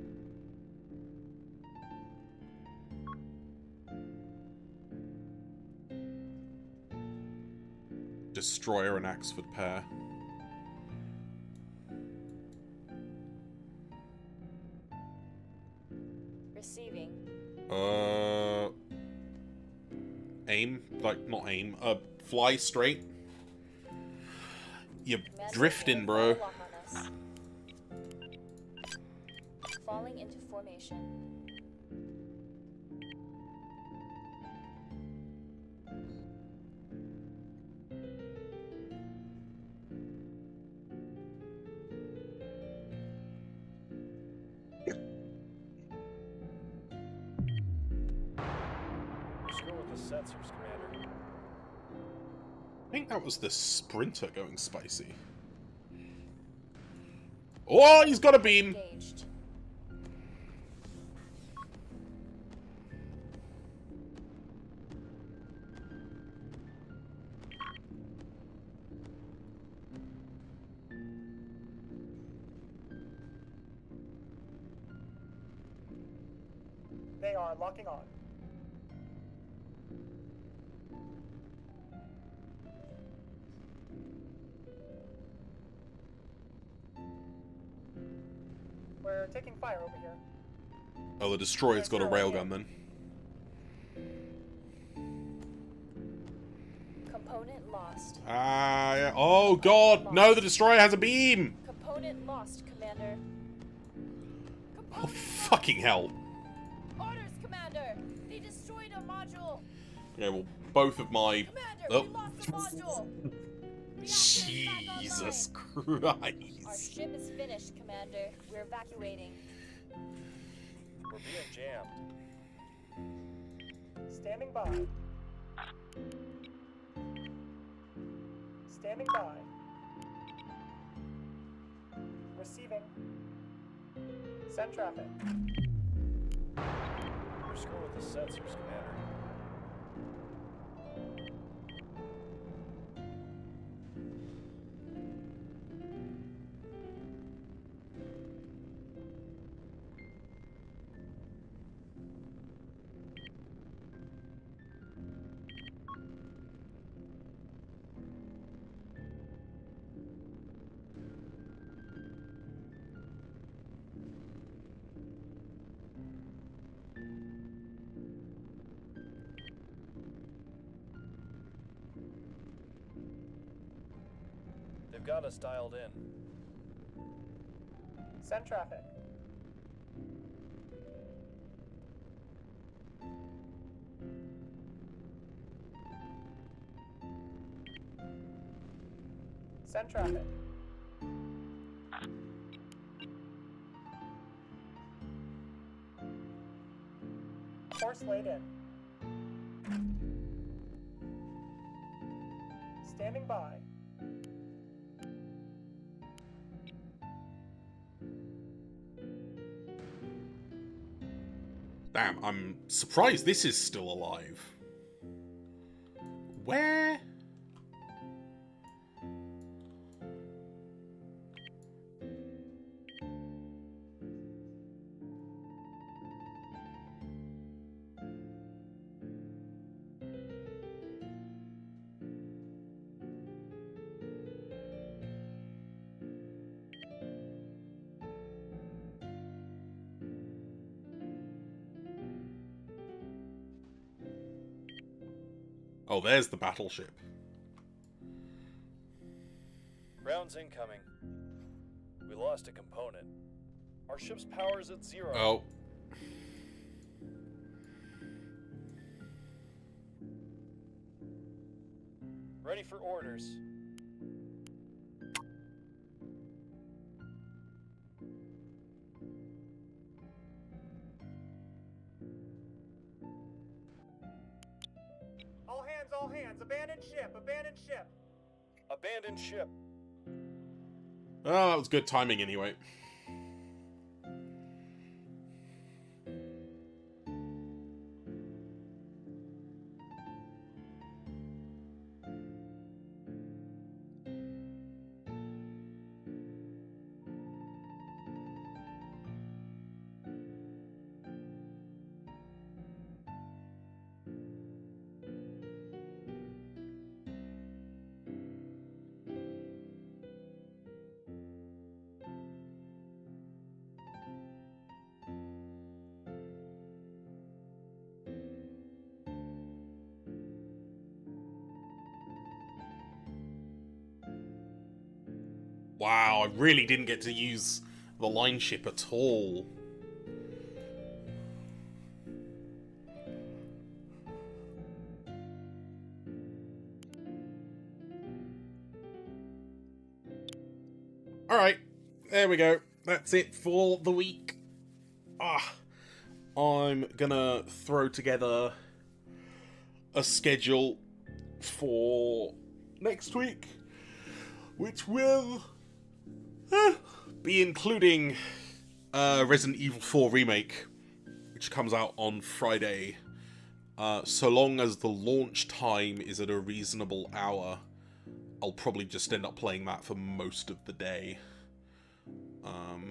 Destroyer and Axford pair. Receiving. Uh... Aim? Like, not aim. Uh, fly straight. You're Commander, drifting, bro. lock on us. Falling into formation. Screw with the sensors, Commander. I think that was the Sprinter going spicy. Oh, he's got a beam! Engaged. They are locking on. We're taking fire over here. Oh, the Destroyer's got a railgun then. Component lost. Ah, yeah. Oh god! No, the Destroyer has a beam! Component lost, Commander. Oh, fucking hell. Orders, Commander! They destroyed a module! Okay, well, both of my... Commander, Oh. we lost the module! Reactor is back Jesus online. Our Christ. ship is finished, Commander. We're evacuating. We're being jammed. Standing by. Standing by. Receiving. Send traffic. We're screwing with the sensors, Commander. They've got us dialed in. Send traffic. Send traffic. Course laid in. Standing by. Damn, I'm surprised this is still alive. Where? Oh, there's the battleship. Rounds incoming. We lost a component. Our ship's power is at zero. Oh. Ready for orders. All hands, all hands. Abandoned ship, abandoned ship. Abandoned ship. Oh, that was good timing anyway. Wow, I really didn't get to use the line ship at all. Alright, there we go. That's it for the week. Ah, I'm gonna throw together a schedule for next week, which will eh, be including uh, Resident Evil four Remake, which comes out on Friday. Uh, so long as the launch time is at a reasonable hour, I'll probably just end up playing that for most of the day. Um,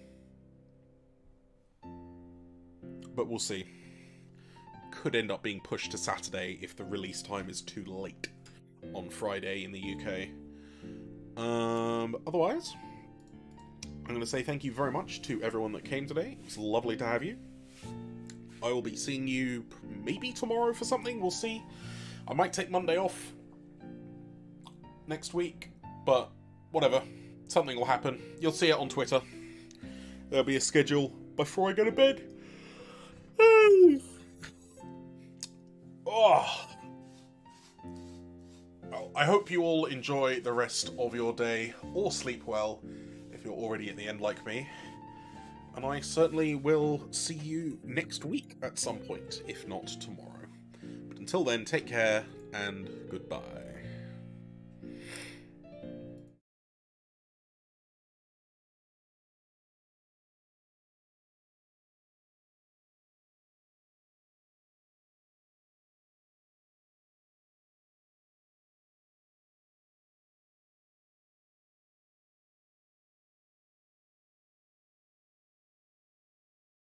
but we'll see. Could end up being pushed to Saturday if the release time is too late on Friday in the U K. Um, otherwise, I'm going to say thank you very much to everyone that came today. It's lovely to have you. I will be seeing you maybe tomorrow for something. We'll see. I might take Monday off next week, but whatever. Something will happen. You'll see it on Twitter. There'll be a schedule before I go to bed. Oh. Oh. Well, I hope you all enjoy the rest of your day, or sleep well, if you're already at the end like me. And I certainly will see you next week at some point, if not tomorrow. But until then, take care, and goodbye.